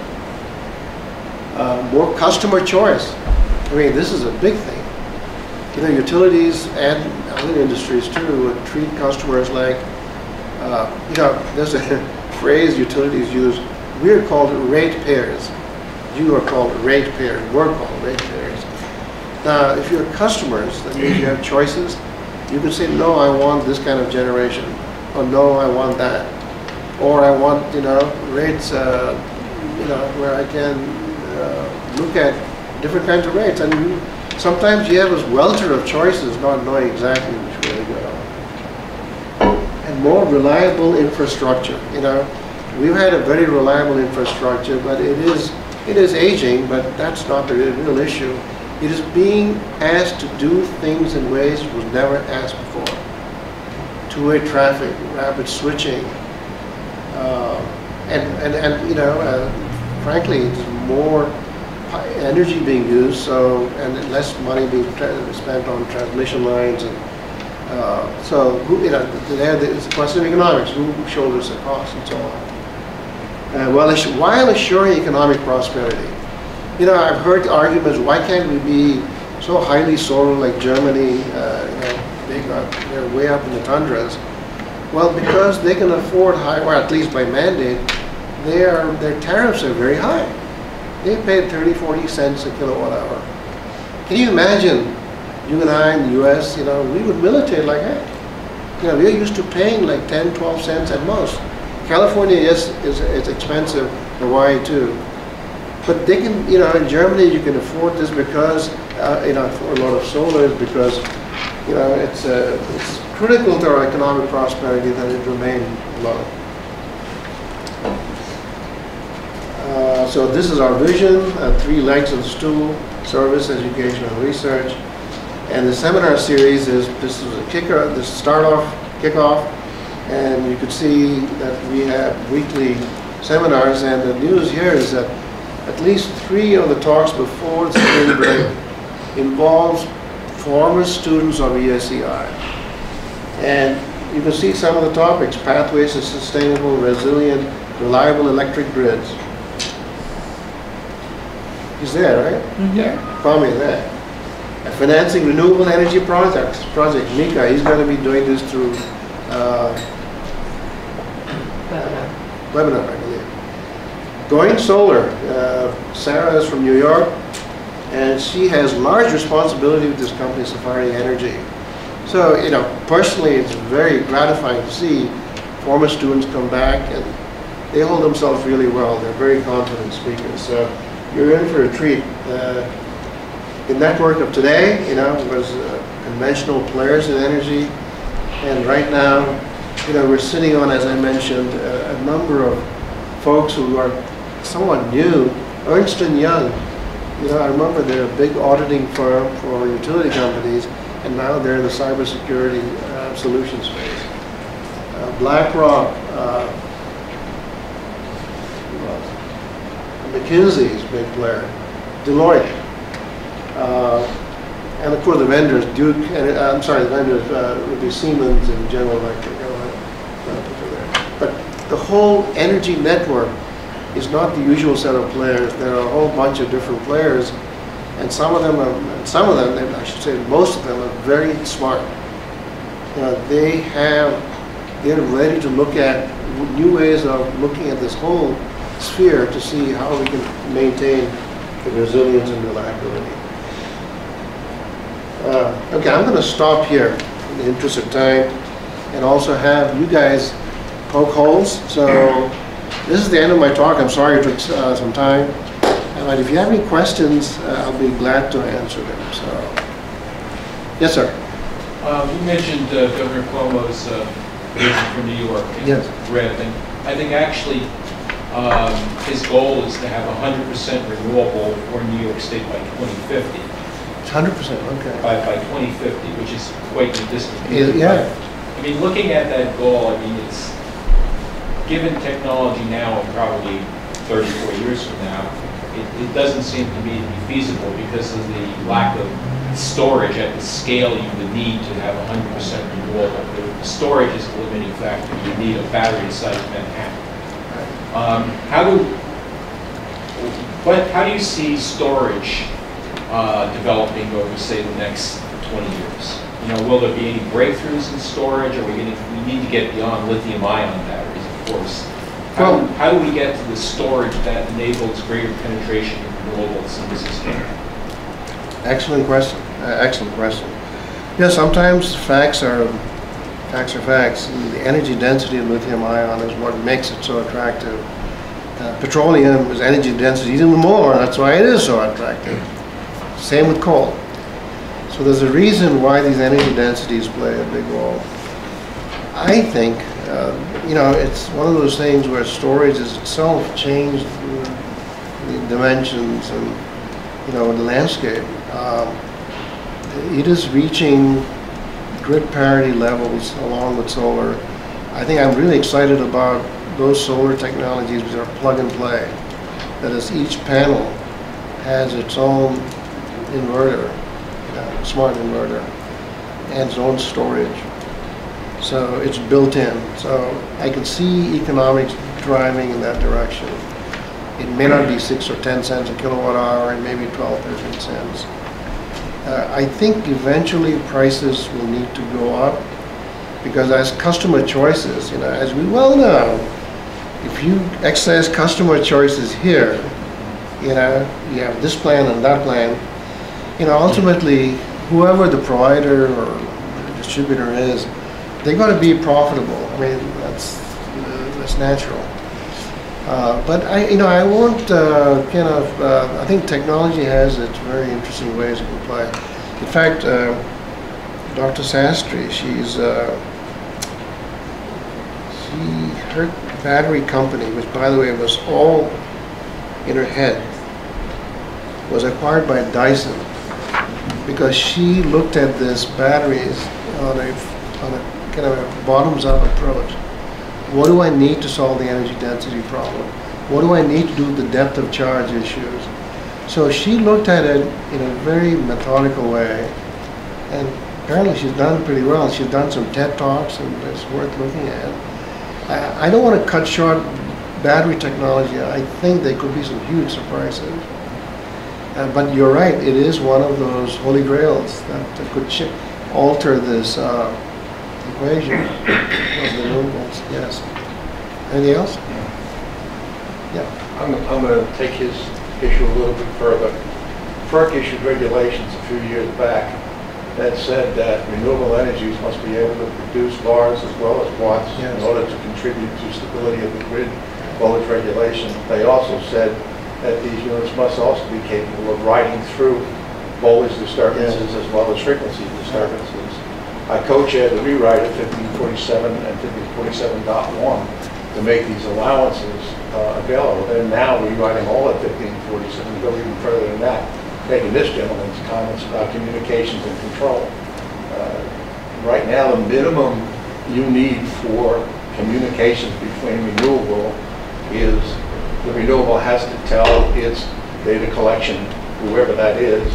Uh, more customer choice. I mean, this is a big thing. You know, utilities and other industries too would treat customers like, uh, you know, there's a phrase utilities use, we're called ratepayers. You are called ratepayers, we're called ratepayers. Now, if you're customers, that means you have choices. You can say, no, I want this kind of generation. Or no, I want that. Or I want, you know, rates, uh, you know, where I can uh, look at different kinds of rates. And you, sometimes you have this welter of choices, not knowing exactly which way to go. And more reliable infrastructure. You know, we've had a very reliable infrastructure, but it is, it is aging, but that's not the real issue. It is being asked to do things in ways it was never asked before. Two-way traffic, rapid switching, uh, and, and, and, you know, uh, frankly, there's more energy being used, so, and less money being spent on transmission lines, and uh, so, who, you know, it's a question of economics, who shoulders the cost, and so on. Uh, well, while assuring economic prosperity, you know, I've heard arguments, why can't we be so highly solar like Germany? Uh, you know, they got, they're way up in the tundras. Well, because they can afford high, or at least by mandate, they are, their tariffs are very high. They pay thirty, forty cents a kilowatt hour. Can you imagine, you and I in the U S, you know, we would militate like that. You know, we're used to paying like ten, twelve cents at most. California is, is, is expensive, Hawaii too. But they can, you know, in Germany you can afford this because, uh, you know, afford a lot of solar because, you know, it's, uh, it's critical to our economic prosperity that it remain low. Uh, so this is our vision, uh, three legs of the stool, service, education, and research. And the seminar series is, this is a kicker, this start off, kickoff, and you can see that we have weekly seminars, and the news here is that at least three of the talks before the spring break involves former students of E S E I. And you can see some of the topics: pathways to sustainable, resilient, reliable electric grids. He's there, right? Mm-hmm. Yeah, Kwame is there. And financing renewable energy projects. Project Mika, he's going to be doing this through uh, Webinar. webinar, I believe. Going solar. Uh, Sarah is from New York, and she has large responsibility with this company, Safari Energy. So, you know, personally, it's very gratifying to see former students come back, and they hold themselves really well. They're very confident speakers. So you're in for a treat. Uh, the network of today, you know, was uh, conventional players in energy, and right now, you know, we're sitting on, as I mentioned, a, a number of folks who are somewhat new. Ernst and Young, you know, I remember they're a big auditing firm for utility companies, and now they're in the cybersecurity uh, solution space. Uh, BlackRock, uh, who else? McKinsey's a big player. Deloitte. Uh, and of course the vendors, Duke, and uh, I'm sorry, the vendors uh, would be Siemens and General Electric. But the whole energy network is not the usual set of players. There are a whole bunch of different players, and some of them are, some of them, I should say most of them, are very smart. You know, they have, they're ready to look at new ways of looking at this whole sphere to see how we can maintain the resilience and reliability. Uh, okay, I'm going to stop here in the interest of time, and also have you guys poke holes. So this is the end of my talk. I'm sorry it took uh, some time. But if you have any questions, uh, I'll be glad to answer them. So, yes, sir. Um, you mentioned uh, Governor Cuomo's uh, vision for New York. Yes. Red thing. I think actually um, his goal is to have one hundred percent renewable for New York State by twenty fifty. It's one hundred percent, okay. By, by twenty fifty, which is quite the distance. Yeah. I mean, looking at that goal, I mean, it's given technology now and probably thirty-four years from now, it, it doesn't seem to me to be feasible because of the lack of storage at the scale you would need to have one hundred percent renewable. The storage is the limiting factor. You need a battery size Manhattan. Um, how do, but how do you see storage uh, developing over, say, the next twenty years? You know, will there be any breakthroughs in storage? Or are we going to, we need to get beyond lithium-ion batteries, of course. How, Well, how do we get to the storage that enables greater penetration of renewables in the system? Excellent question. Uh, excellent question. Yeah, sometimes facts are facts are facts. The energy density of lithium ion is what makes it so attractive. Uh, petroleum is energy density even more. That's why it is so attractive. Same with coal. So there's a reason why these energy densities play a big role. I think, uh, you know, it's one of those things where storage has itself changed the, the dimensions and, you know, the landscape. Um, it is reaching grid parity levels along with solar. I think I'm really excited about those solar technologies which are plug and play. That is, each panel has its own inverter, uh, smart inverter, and its own storage. So it's built in. So I can see economics driving in that direction. It may not be six or ten cents a kilowatt hour, and maybe twelve, thirteen cents. Uh, I think eventually prices will need to go up because as customer choices, you know, as we well know, if you exercise customer choices here, you know, you have this plan and that plan, you know, ultimately, whoever the provider or the distributor is, they're going to be profitable. I mean, that's uh, that's natural. Uh, but I, you know, I won't uh, kind of. Uh, I think technology has its very interesting ways it can play. In fact, uh, Doctor Sastry, she's uh, she her battery company, which by the way was all in her head, was acquired by Dyson because she looked at this batteries on a on a kind of a bottoms-up approach. What do I need to solve the energy density problem? What do I need to do the depth of charge issues? So she looked at it in a very methodical way, and apparently she's done pretty well. She's done some TED Talks, and it's worth looking at. I, I don't want to cut short battery technology. I think there could be some huge surprises. Uh, but you're right, it is one of those holy grails that, that could ch alter this uh, equation of the renewables. Yes. Anything else? Yeah. I'm, I'm going to take his issue a little bit further. FERC issued regulations a few years back that said that renewable energies must be able to produce bars as well as watts Yes. in order to contribute to stability of the grid voltage regulation. They also said that these units must also be capable of riding through voltage disturbances Yes. as well as frequency disturbances. I co-chaired the rewrite of fifteen forty-seven and fifteen forty-seven point one to make these allowances uh, available. They're now rewriting all of fifteen forty-seven, go even further than that, making this gentleman's comments about communications and control. Uh, right now, the minimum you need for communications between renewable is the renewable has to tell its data collection, whoever that is,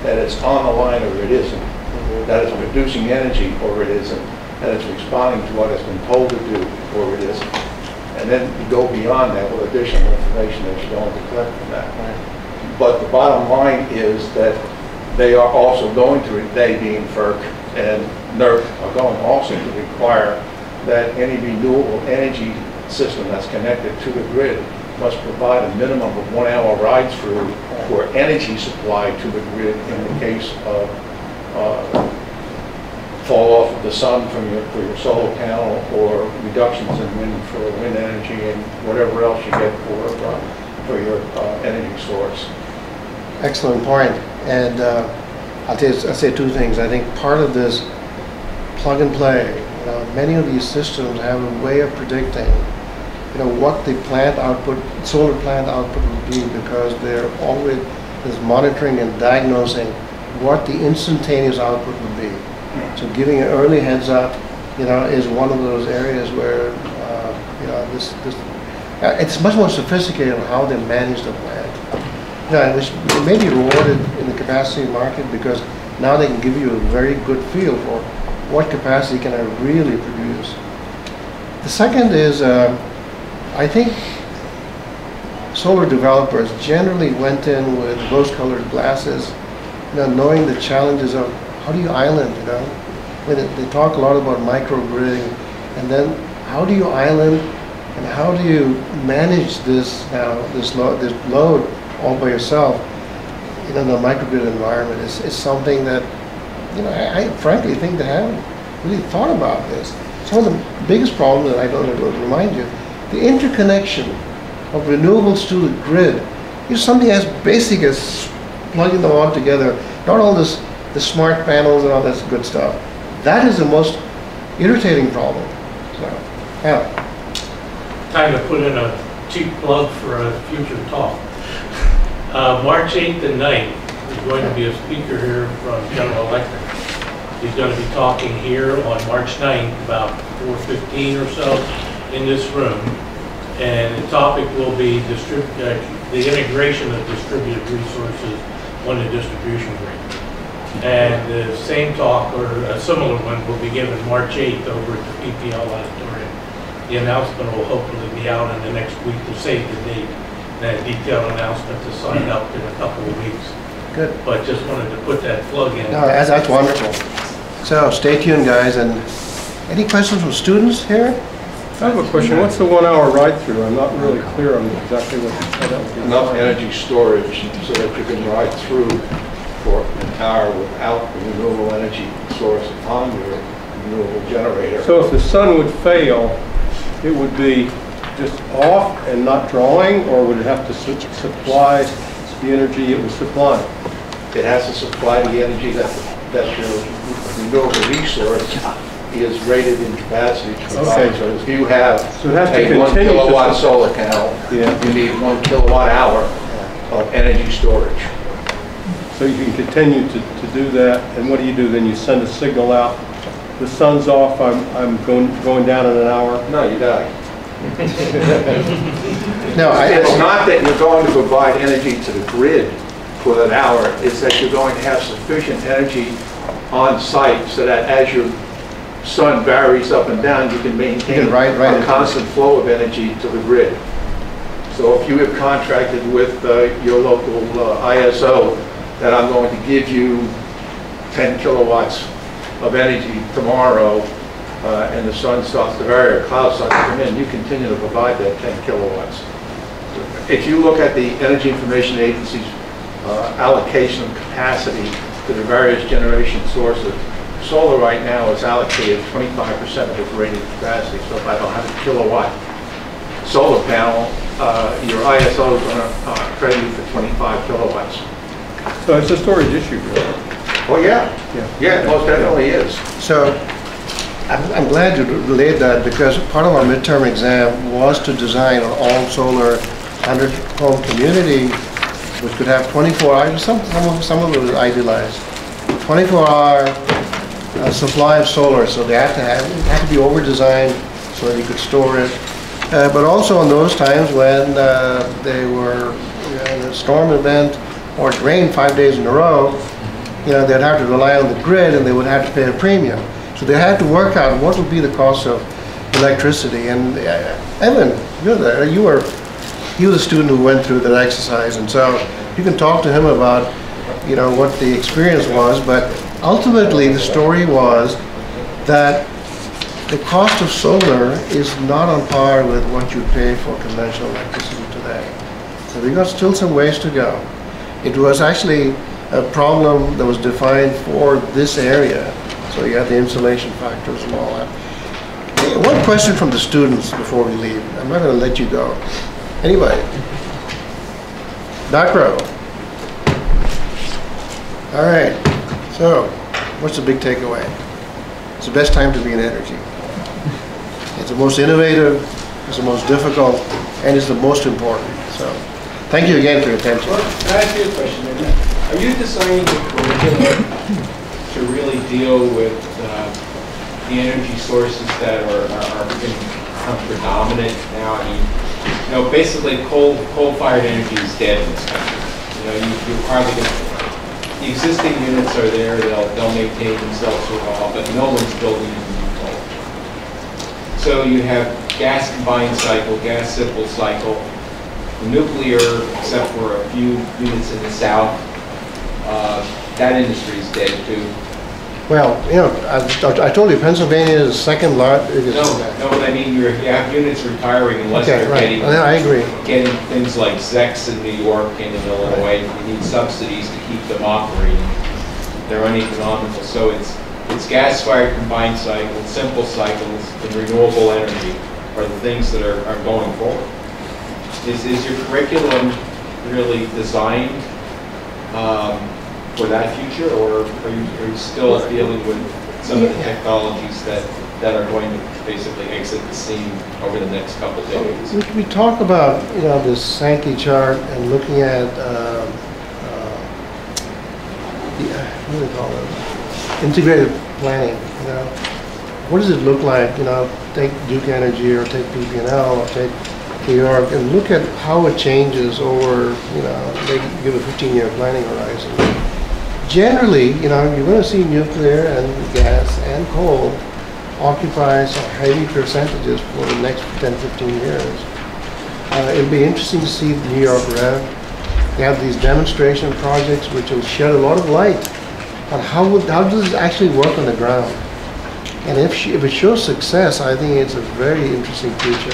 that it's on the line or it isn't, that it's producing energy or it isn't, that it's responding to what it's been told to do or it isn't. And then you go beyond that with additional information that you're going to collect from that. But the bottom line is that they are also going to, they being FERC and NERC, are going also to require that any renewable energy system that's connected to the grid must provide a minimum of one hour ride through for energy supply to the grid in the case of uh, fall off of the sun from your, for your solar panel, or reductions in wind for wind energy and whatever else you get for, uh, for your uh, energy source. Excellent point. And uh, I'll, tell you, I'll say two things. I think part of this plug and play, you know, many of these systems have a way of predicting, you know, what the plant output, solar plant output will be, because they're always is monitoring and diagnosing what the instantaneous output would be. So giving an early heads up, you know, is one of those areas where, uh, you know, this, this uh, it's much more sophisticated on how they manage the plant. You know, which it may be rewarded in the capacity market, because now they can give you a very good feel for what capacity can I really produce. The second is, uh, I think solar developers generally went in with rose-colored glasses, you know, knowing the challenges of how do you island, you know? When it, they talk a lot about microgridding, and then how do you island, and how do you manage this now, this, lo this load all by yourself, you know, in the microgrid environment is, is something that, you know, I, I frankly think they haven't really thought about this. Some of the biggest problems that I don't know to remind you, the interconnection of renewables to the grid is something as basic as plugging them all together, not all this the smart panels and all this good stuff. That is the most irritating problem. So, yeah. Time to put in a cheap plug for a future talk. Uh, March eighth and ninth, there's going to be a speaker here from General Electric. He's going to be talking here on March ninth about four fifteen or so in this room. And the topic will be distrib uh, the integration of distributed resources on the distribution grid. And the same talk, or a similar one, will be given March eighth over at the P P L auditorium. The announcement will hopefully be out in the next week to save the date. That detailed announcement to sign up in a couple of weeks. Good. But just wanted to put that plug in. No, that's, that's wonderful. So stay tuned, guys. And any questions from students here? I have a question. What's the one hour ride through? I'm not really clear on exactly what you said. That would be Enough energy storage so that you can ride through for an hour without the renewable energy source on your renewable generator. So if the sun would fail, it would be just off and not drawing, or would it have to su supply the energy it was supplying? It has to supply the energy that, that your renewable resource is rated in capacity to provide. Okay. So if you have So it has to a one continue to kilowatt su- solar panel, Yeah. you need one kilowatt hour of energy storage. So you can continue to, to do that, and what do you do? Then you send a signal out, the sun's off, I'm, I'm going, going down in an hour? No, you die. No, I, It's not that you're going to provide energy to the grid for that hour, it's that you're going to have sufficient energy on site so that as your sun varies up and down, you can maintain You can ride- ride a it. constant flow of energy to the grid. So if you have contracted with uh, your local uh, I S O that I'm going to give you ten kilowatts of energy tomorrow, uh, and the sun starts to vary, or clouds start to come in, you continue to provide that ten kilowatts. If you look at the Energy Information Agency's uh, allocation of capacity to the various generation sources, solar right now is allocated twenty-five percent of its rated capacity. So if I have a one hundred kilowatt solar panel, uh, your I S O is going to uh, credit you for twenty-five kilowatts. So it's a storage issue, really. Oh, yeah. Yeah. Yeah, it most definitely is. So I'm, I'm glad you relayed that, because part of our midterm exam was to design an all-solar hundred home community which could have twenty-four hours, some, some of, some of it was idealized, twenty-four hour uh, supply of solar, so they had to have, it had to be over-designed so that you could store it. Uh, but also in those times when uh, they were, you know, in a storm event or it rained five days in a row, you know, they'd have to rely on the grid and they would have to pay a premium. So they had to work out what would be the cost of electricity. And uh, Evan, you're there. You were, you were the student who went through that exercise, and so you can talk to him about, you know, what the experience was. But ultimately, the story was that the cost of solar is not on par with what you pay for conventional electricity today. So we got still some ways to go. It was actually a problem that was defined for this area. So you had the insulation factors and all that. Hey, one question from the students before we leave. I'm not going to let you go. Anybody? Back row. All right. So, what's the big takeaway? It's the best time to be in energy. It's the most innovative, it's the most difficult, and it's the most important. So, thank you again for your attention. Well, can I ask you a question? Are you designing the curriculum to really deal with uh, the energy sources that are, are, are become predominant now? I mean, you know, basically coal, coal-fired energy is dead in this country. You know, you, you're hardly going to, the existing units are there, they'll, they'll maintain themselves for a while, but no one's building a new coal. So you have gas combined cycle, gas simple cycle, nuclear, except for a few units in the south. Uh, that industry is dead too. Well, you know, I, I told you Pennsylvania is the second largest. No, no, but I mean, you're, you have units retiring unless Okay, they're right. getting, I agree. getting things like ZECs in New York and in Illinois. You need subsidies to keep them operating. They're uneconomical. So it's it's gas-fired combined cycles, simple cycles, and renewable energy are the things that are, are going forward. Is, is your curriculum really designed um, for that future, or are you, are you still dealing with some of the technologies that, that are going to basically exit the scene over the next couple of decades? We, we talk about, you know, this Sankey chart and looking at, uh, uh, the, uh, what do they call it? Integrated planning, you know. What does it look like, you know, take Duke Energy or take P P and L or take New York and look at how it changes over, you know, they give a fifteen year planning horizon. Generally, you know, you're going to see nuclear and gas and coal occupy some heavy percentages for the next ten, fifteen years. Uh, it'll be interesting to see the New York Rev. They have these demonstration projects which will shed a lot of light on how, would, how does it actually work on the ground. And if, she, if it shows success, I think it's a very interesting future.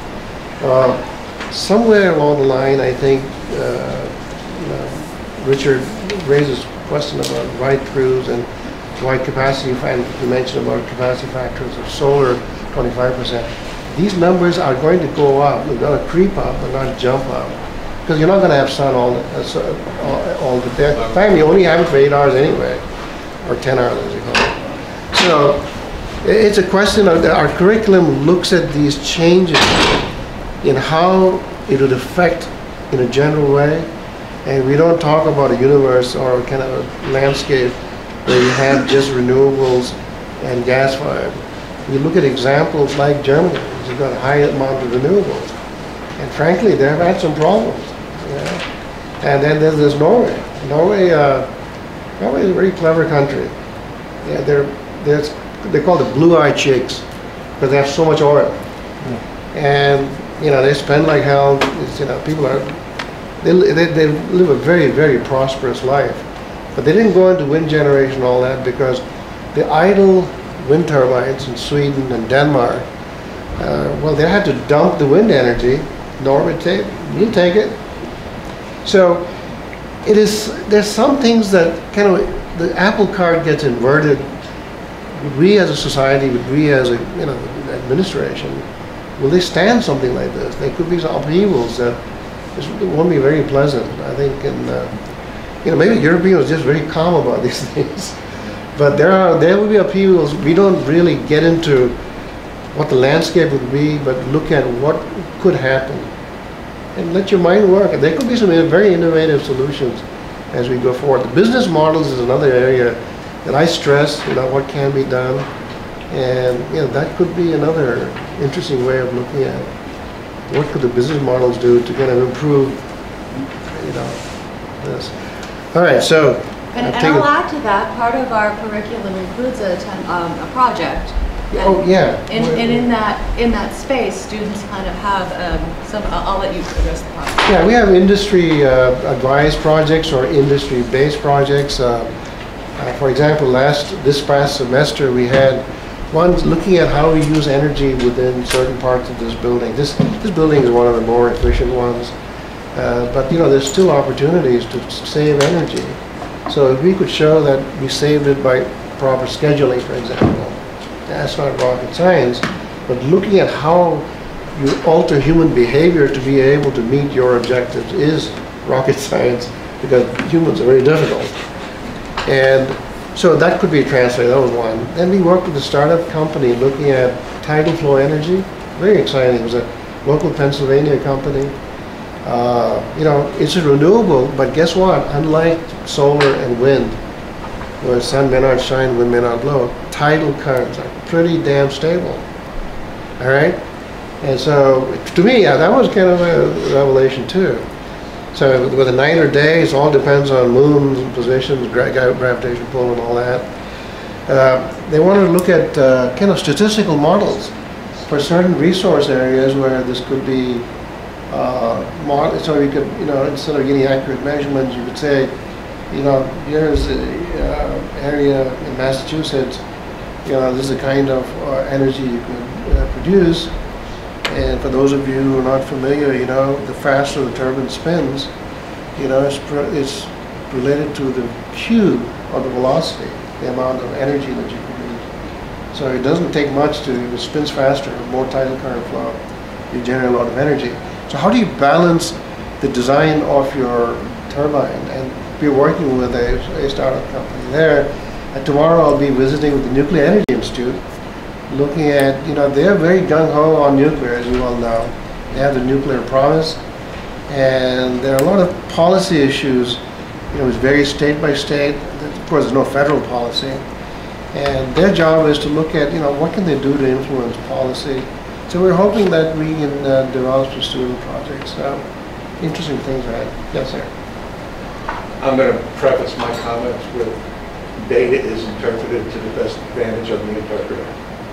Uh, somewhere along the line, I think uh, you know, Richard raises question about ride-throughs and why capacity, and you mentioned about capacity factors of solar, twenty-five percent. These numbers are going to go up. They're going to creep up and not jump up. Because you're not going to have sun all, uh, all, all the day. In fact, you only have it for eight hours anyway, or ten hours as you call it. So it's a question of, our curriculum looks at these changes in how it would affect in a general way. And we don't talk about a universe or kind of a landscape where you have just renewables and gas-fired. We look at examples like Germany, which has got a high amount of renewables. And frankly, they've had some problems. You know? And then there's, there's Norway. Norway, uh, Norway is a very clever country. Yeah, they're, they're, they're called the blue-eyed chicks because they have so much oil. Mm. And, you know, they spend like hell. It's, you know, people are, They, they, they live a very, very prosperous life. But they didn't go into wind generation and all that because the idle wind turbines in Sweden and Denmark, uh, well, they had to dump the wind energy. Norway, take, we'll take it. So it is, there's some things that kind of, the apple cart gets inverted. We as a society, we as a, you know, administration, will they stand something like this? There could be some upheavals that it won't be very pleasant, I think, and uh, you know, maybe Europeans are just very calm about these things. But there are there will be upheavals. We don't really get into what the landscape would be, but look at what could happen, and let your mind work. There could be some very innovative solutions as we go forward. The business models is another area that I stress. You know, what can be done, and you know, that could be another interesting way of looking at it. What could the business models do to kind of improve, you know, this? All right, so And, I've and taken- I'll add to that, part of our curriculum includes a, ten, um, a project. And Oh, yeah. And, and in that, in that space, students kind of have um, some, I'll, I'll let you address the project. Yeah, we have industry uh, advised projects or industry-based projects. Uh, uh, for example, last, this past semester, we had one looking at how we use energy within certain parts of this building. This, this building is one of the more efficient ones. Uh, but, you know, there's still opportunities to save energy. So if we could show that we saved it by proper scheduling, for example, that's not rocket science, but looking at how you alter human behavior to be able to meet your objectives is rocket science, because humans are very difficult. And so that could be translated, that was one. Then we worked with a startup company looking at tidal flow energy, very exciting. It was a local Pennsylvania company. Uh, you know, it's a renewable, but guess what? Unlike solar and wind, where sun may not shine, wind may not blow, tidal currents are pretty damn stable. All right? And so, to me, yeah, that was kind of a revelation too. So, with a night or day, it all depends on moon positions, gra gravitational pull, and all that. Uh, they wanted to look at uh, kind of statistical models for certain resource areas where this could be uh, mod so you could, you know, instead of getting accurate measurements, you could say, you know, here's the uh, area in Massachusetts, you know, this is the kind of uh, energy you could uh, produce. And for those of you who are not familiar, you know, the faster the turbine spins, you know, it's, it's related to the cube or the velocity, the amount of energy that you produce. So it doesn't take much to, if it spins faster, more tidal current flow, you generate a lot of energy. So how do you balance the design of your turbine? And we're working with a, a startup company there. And tomorrow I'll be visiting with the Nuclear Energy Institute, looking at, you know, they're very gung-ho on nuclear, as you all know. They have the nuclear promise, and there are a lot of policy issues. You know, it's very state by state. Of course, there's no federal policy. And their job is to look at, you know, what can they do to influence policy. So we're hoping that we can uh, develop some student projects. So, interesting things ahead. Yes, sir. I'm going to preface my comments with data is interpreted to the best advantage of the interpreter.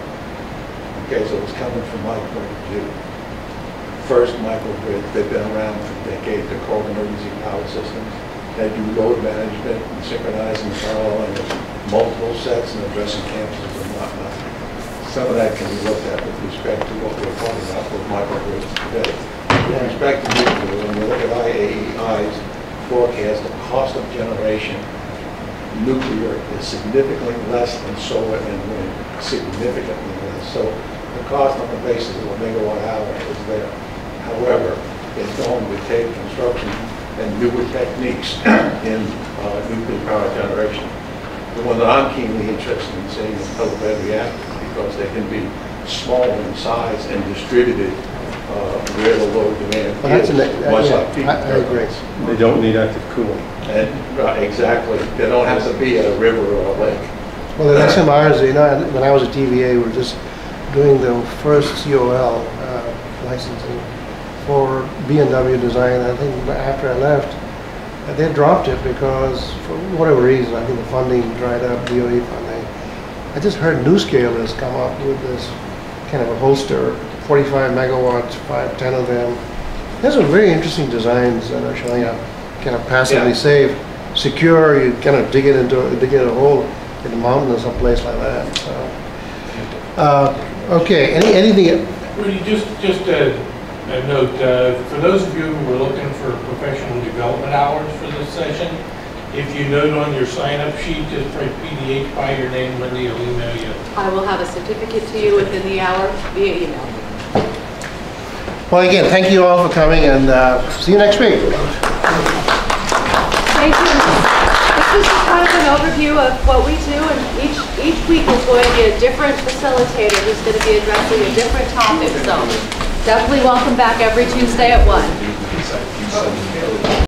Okay, so it's coming from my point of view. First, microgrids, they've been around for decades. They're called emergency power systems. They do load management and synchronizing parallel and multiple sets and addressing campuses and whatnot. Some of that can be looked at with respect to what we're talking about with microgrids today. With respect to nuclear, when you look at I A E I's forecast, the cost of generation, nuclear is significantly less than solar and wind, significantly less. So the cost on the basis of a megawatt hour is there. However, it's going to take construction and newer techniques in uh, nuclear power generation. The one that I'm keenly interested in seeing is total bed reactors, because they can be smaller in size and distributed uh, where the load demand Well, that's is, an- much yeah, like peak I- I agree. turbines. They don't need active cooling. And, right, exactly. They don't have to be at a river or a lake. Well, the S M Rs, you know, when I was at T V A, we were just doing the first C O L uh, licensing for B M W design. I think after I left, uh, they dropped it because, for whatever reason, I think the funding dried up, D O E funding. I just heard NewScale has come up with this kind of a holster, forty-five megawatts, five, ten of them. Those are very interesting designs that are showing up, kind of passively Yeah. safe, secure. You kind of dig it into dig it a hole in the mountain or someplace like that. So, uh, okay, any anything? Rudy, just, just a, a note, uh, for those of you who are looking for professional development hours for this session, if you note on your sign-up sheet, just write P D H by your name, Wendy will email you. I will have a certificate to you within the hour via email. Well, again, thank you all for coming, and uh, see you next week. Thank you. This is just kind of an overview of what we do, and each each week is going to be a different facilitator who's going to be addressing a different topic. So definitely welcome back every Tuesday at one.